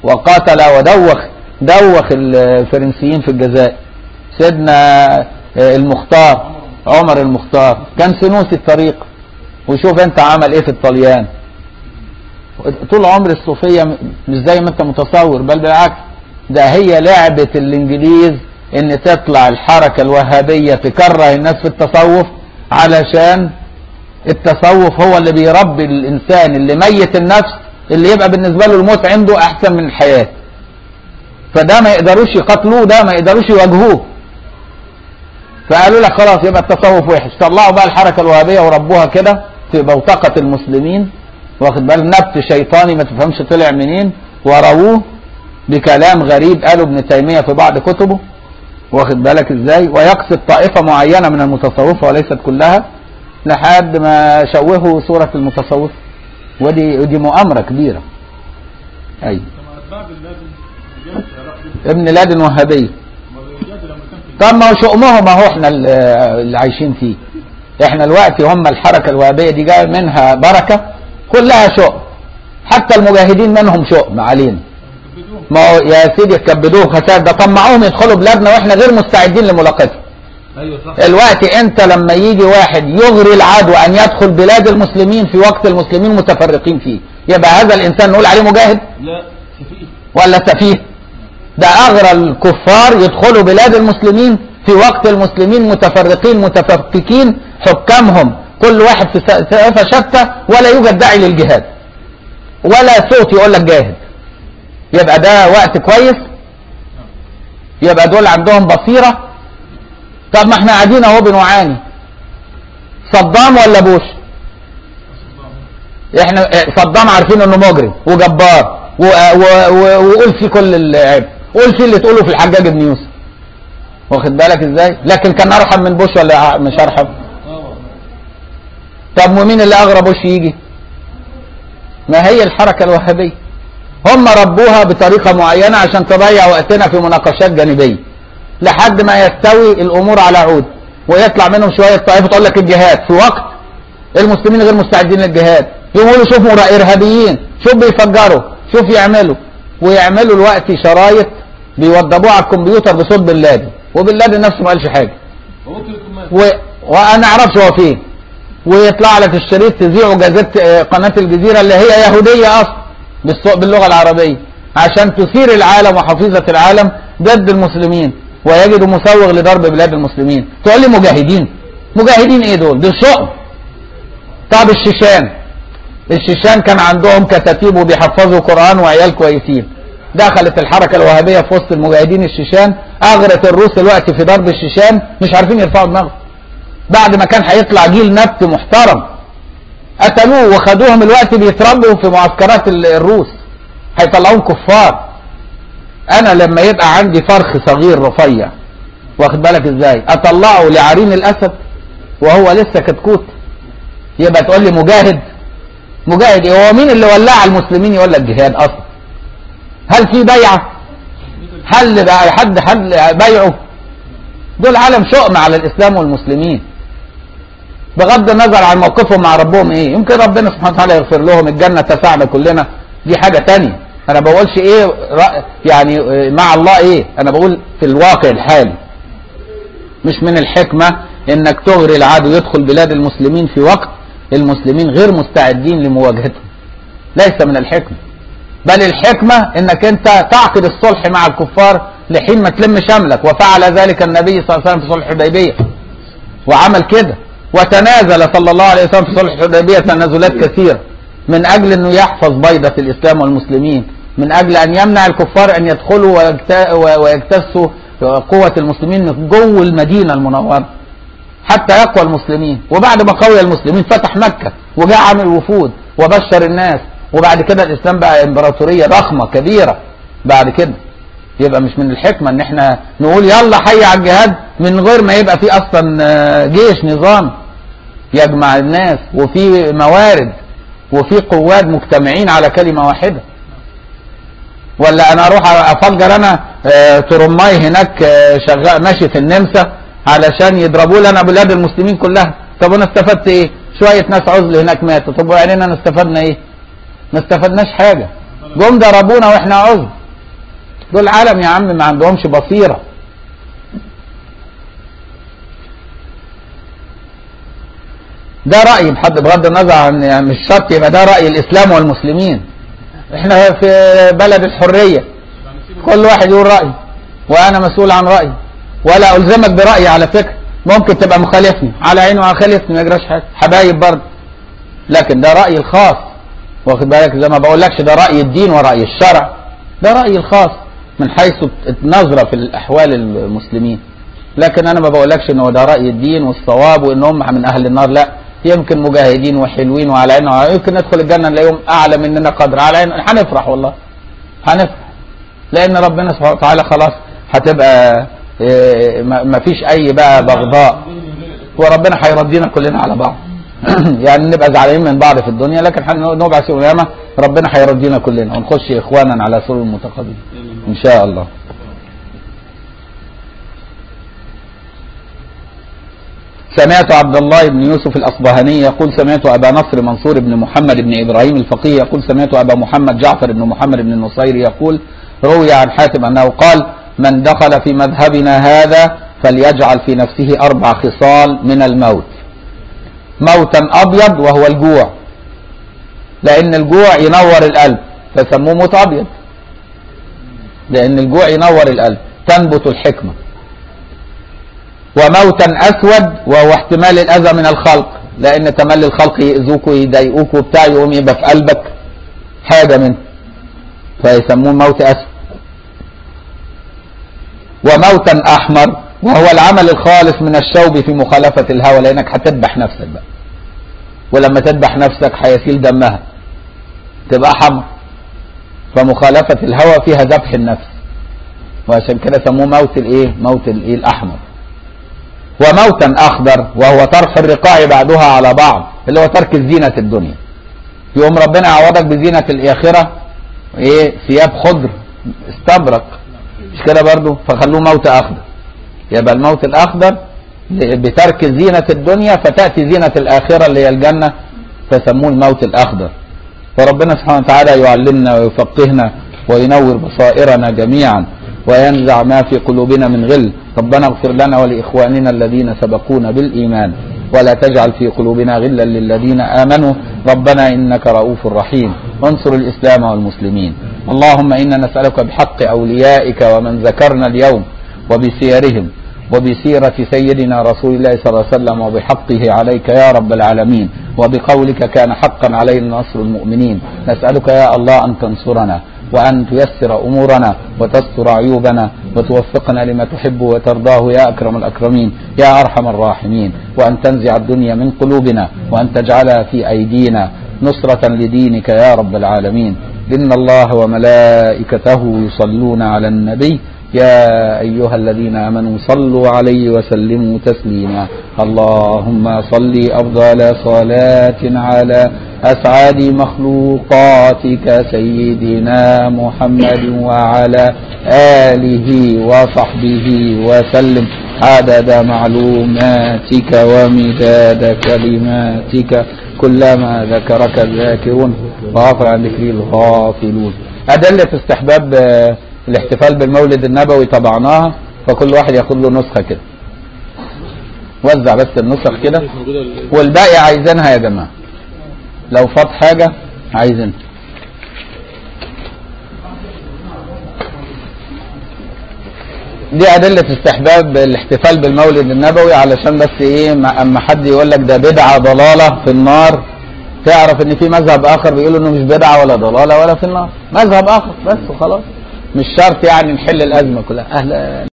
Speaker 1: وقاتل ودوخ دوخ الفرنسيين في الجزائر. سيدنا المختار عمر المختار كان سنوسي الطريق، وشوف انت عمل ايه في الطليان. طول عمر الصوفية مش زي ما انت متصور، بل بالعكس ده هي لعبة الانجليز ان تطلع الحركة الوهابية تكره الناس في التصوف، علشان التصوف هو اللي بيربي الانسان اللي ميت النفس، اللي يبقى بالنسبة له الموت عنده احسن من الحياة. فده ما يقدروش يقتلوه، ده ما يقدروش يواجهوه، فقالوا لك خلاص يبقى التصوف وحش. طلعوا بقى الحركة الوهابية وربوها كده في بوتقة المسلمين، واخد بالك نبت شيطاني ما تفهمش طلع منين، ورووه بكلام غريب قالوا ابن تيمية في بعض كتبه، واخد بالك ازاي، ويقصد طائفة معينة من المتصوفة وليست كلها، لحد ما شوهوا صورة المتصوف. ودي ودي مؤامرة كبيرة. ايوه ابن لادن وهابية. طب ما هو شؤمهم اهو احنا اللي عايشين فيه. احنا دلوقتي هم الحركة الوهابية دي جاء منها بركة، كلها شؤم، حتى المجاهدين منهم شؤم علينا. ما هو يا سيدي كبدوه خسائر، ده طمعوهم يدخلوا بلادنا واحنا غير مستعدين لملاقاتهم.
Speaker 3: ايوه صح.
Speaker 1: الوقت انت لما يجي واحد يغري العدو ان يدخل بلاد المسلمين في وقت المسلمين متفرقين فيه، يبقى هذا الانسان نقول عليه مجاهد؟
Speaker 3: لا سفيه.
Speaker 1: ولا سفيه؟ ده اغرى الكفار يدخلوا بلاد المسلمين في وقت المسلمين متفرقين متفككين، حكامهم كل واحد في ثقافة شتى، ولا يوجد داعي للجهاد ولا صوت يقول لك جاهد. يبقى ده وقت كويس؟ يبقى دول عندهم بصيرة؟ طب ما احنا قاعدين اهو بنعاني. صدام ولا بوش؟ احنا صدام عارفين انه مجرم وجبار وقول فيه كل العيب، قول فيه اللي تقوله في الحجاج بن يوسف، واخد بالك ازاي؟ لكن كان ارحم من بوش ولا مش ارحم؟ طب ومين اللي اغرى بوش يجي؟ ما هي الحركة الوهابية، هم ربوها بطريقة معينة عشان تضيع وقتنا في مناقشات جانبية لحد ما يستوي الامور على عود، ويطلع منهم شوية طائفة تقول لك الجهاد في وقت المسلمين غير مستعدين للجهاد، يقولوا شوفوا ارهابيين، شوف بيفجروا، شوف يعملوا، ويعملوا الوقت شرايط بيوضبوها على الكمبيوتر بصوت بن لادن، وبن لادن نفسه ما قالش حاجة و... وانا اعرفش هو فين، ويطلع لك الشريط تذيعه جازة قناة الجزيرة اللي هي يهودية اصلا باللغة العربية، عشان تثير العالم وحفيظة العالم ضد المسلمين، ويجد مسوغ لضرب بلاد المسلمين. تقول لي مجاهدين؟ مجاهدين ايه دول؟ دول شؤم. طب الشيشان، الشيشان كان عندهم كتاتيب وبيحفظوا قرآن وعيال كويسين، دخلت الحركة الوهابية في وسط المجاهدين الشيشان، اغرت الروس الوقت في ضرب الشيشان، مش عارفين يرفعوا دماغهم بعد ما كان هيطلع جيل نبت محترم. قتلوه وخدوهم الوقت بيتربوا في معسكرات الروس، هيطلعوهم كفار. انا لما يبقى عندي فرخ صغير رفيع، واخد بالك ازاي، اطلعه لعرين الاسد وهو لسه كتكوت، يبقى تقول لي مجاهد؟ مجاهد ايه؟ هو مين اللي ولع المسلمين يقول لك جهاد اصلا؟ هل في بيعه؟ هل بقى حد حد بيعه؟ دول عالم شؤم على الاسلام والمسلمين، بغض النظر عن موقفهم مع ربهم ايه. يمكن ربنا سبحانه وتعالى يغفر لهم، الجنه تسعنا كلنا، دي حاجه تانية. انا بقولش ايه يعني مع الله ايه، انا بقول في الواقع الحالي. مش من الحكمة انك تغري العدو يدخل بلاد المسلمين في وقت المسلمين غير مستعدين لمواجهتهم، ليس من الحكمة. بل الحكمة انك انت تعقد الصلح مع الكفار لحين ما تلم شملك، وفعل ذلك النبي صلى الله عليه وسلم في صلح الحديبية، وعمل كده، وتنازل صلى الله عليه وسلم في صلح الحديبية تنازلات كثيرة من اجل انه يحفظ بيضة الاسلام والمسلمين، من اجل ان يمنع الكفار ان يدخلوا ويجتثوا قوة المسلمين من جوه المدينة المنورة حتى يقوى المسلمين. وبعد ما قوي المسلمين فتح مكة وجاء عامل وفود وبشر الناس، وبعد كده الاسلام بقى امبراطورية ضخمة كبيرة بعد كده. يبقى مش من الحكمة ان احنا نقول يلا حي على الجهاد من غير ما يبقى في اصلا جيش نظام يجمع الناس، وفي موارد، وفي قوات مجتمعين على كلمة واحدة. ولا انا اروح افجر انا ترماي هناك شغال ماشي في النمسا علشان يضربوا لنا بلاد المسلمين كلها؟ طب انا استفدت ايه؟ شوية ناس عزل هناك ماتوا، طب وبعدين انا استفدنا ايه؟ ما استفدناش حاجة، جم ضربونا واحنا عزل. دول عالم يا عم ما عندهمش بصيرة. ده رأي بحد بغض النظر عن يعني مش شرط يبقى ده رأي الإسلام والمسلمين. احنا في بلد الحرية، كل واحد يقول رأي وأنا مسؤول عن رأيي، ولا ألزمك برأيي على فكرة. ممكن تبقى مخالفني على عيني وعلى خالفني ما يجراش حاجة، حبايب برضه، لكن ده رأيي الخاص، واخد بالك؟ زي ما بقولكش ده رأي الدين ورأي الشرع، ده رأيي الخاص من حيث النظرة في الأحوال المسلمين. لكن أنا ما بقولكش إنه ده رأي الدين والصواب وإن هم من أهل النار، لا، يمكن مجاهدين وحلوين وعلى عيننا، يمكن ندخل الجنة نلاقيهم أعلى مننا قدر، على عيننا هنفرح والله، هنفرح، لأن ربنا سبحانه وتعالى خلاص هتبقى ما فيش أي بقى بغضاء، وربنا هيرضينا كلنا على بعض. يعني نبقى زعلانين من بعض في الدنيا، لكن نبعث يوم القيامة ربنا هيرضينا كلنا ونخش إخوانا على سرور متقابلين إن شاء الله. سمعت عبد الله بن يوسف الأصبهاني يقول سمعت أبا نصر منصور بن محمد بن إبراهيم الفقيه يقول سمعت أبا محمد جعفر بن محمد بن النصيري يقول روي عن حاتم أنه قال من دخل في مذهبنا هذا فليجعل في نفسه أربع خصال من الموت: موتا أبيض وهو الجوع، لأن الجوع ينور القلب فسموه موت أبيض، لأن الجوع ينور القلب تنبت الحكمة. وموتا أسود وهو احتمال الأذى من الخلق، لأن تملي الخلق يأذوك ويضايقوك وبتاع، يقوم يبقى في قلبك حاجة منه فيسموه موت أسود. وموتا أحمر وهو العمل الخالص من الشوب في مخالفة الهوى، لأنك هتذبح نفسك بقى، ولما تذبح نفسك هيسيل دمها تبقى حمر، فمخالفة الهوى فيها ذبح النفس، وعشان كده سموه موت الايه؟ موت الايه؟ الأحمر. وموتا أخضر وهو طرح الرقاع بعضها على بعض، اللي هو ترك الزينة الدنيا، يقوم ربنا يعوضك بزينة الآخرة ايه؟ ثياب خضر استبرق، مش كده برضو؟ فخلوه موت أخضر. يبقى الموت الأخضر بترك زينة الدنيا فتأتي زينة الآخرة اللي هي الجنة، فسموه الموت الأخضر. فربنا سبحانه وتعالى يعلمنا ويفقهنا وينور بصائرنا جميعا وينزع ما في قلوبنا من غل. ربنا اغفر لنا ولإخواننا الذين سبقونا بالإيمان ولا تجعل في قلوبنا غلا للذين آمنوا ربنا إنك رؤوف رحيم. انصر الإسلام والمسلمين. اللهم إنا نسألك بحق أوليائك ومن ذكرنا اليوم وبسيرهم وبسيرة سيدنا رسول الله صلى الله عليه وسلم وبحقه عليك يا رب العالمين، وبقولك كان حقا علينا نصر المؤمنين. نسألك يا الله أن تنصرنا وأن تيسر أمورنا وتستر عيوبنا وتوفقنا لما تحب وترضاه يا أكرم الأكرمين يا أرحم الراحمين، وأن تنزع الدنيا من قلوبنا وأن تجعلها في أيدينا نصرة لدينك يا رب العالمين. إن الله وملائكته يصلون على النبي يا أيها الذين آمنوا صلوا عليه وسلموا تسليما. اللهم صل أفضل صلاة على أسعد مخلوقاتك سيدنا محمد وعلى آله وصحبه وسلم عدد معلوماتك ومداد كلماتك كلما ذكرك الذاكرون وغفر عن ذكري الغافلون. أدلة استحباب الاحتفال بالمولد النبوي طبعناها، فكل واحد ياخد له نسخة كده، وزع بس النسخ كده، والباقي عايزينها يا جماعة، لو فات حاجة عايزينها. دي أدلة استحباب الاحتفال بالمولد النبوي، علشان بس ايه اما حد يقول لك ده بدعة ضلالة في النار، تعرف ان في مذهب اخر بيقول انه مش بدعة ولا ضلالة ولا في النار، مذهب اخر بس وخلاص، مش شرط يعني نحل الازمة كلها. اهلا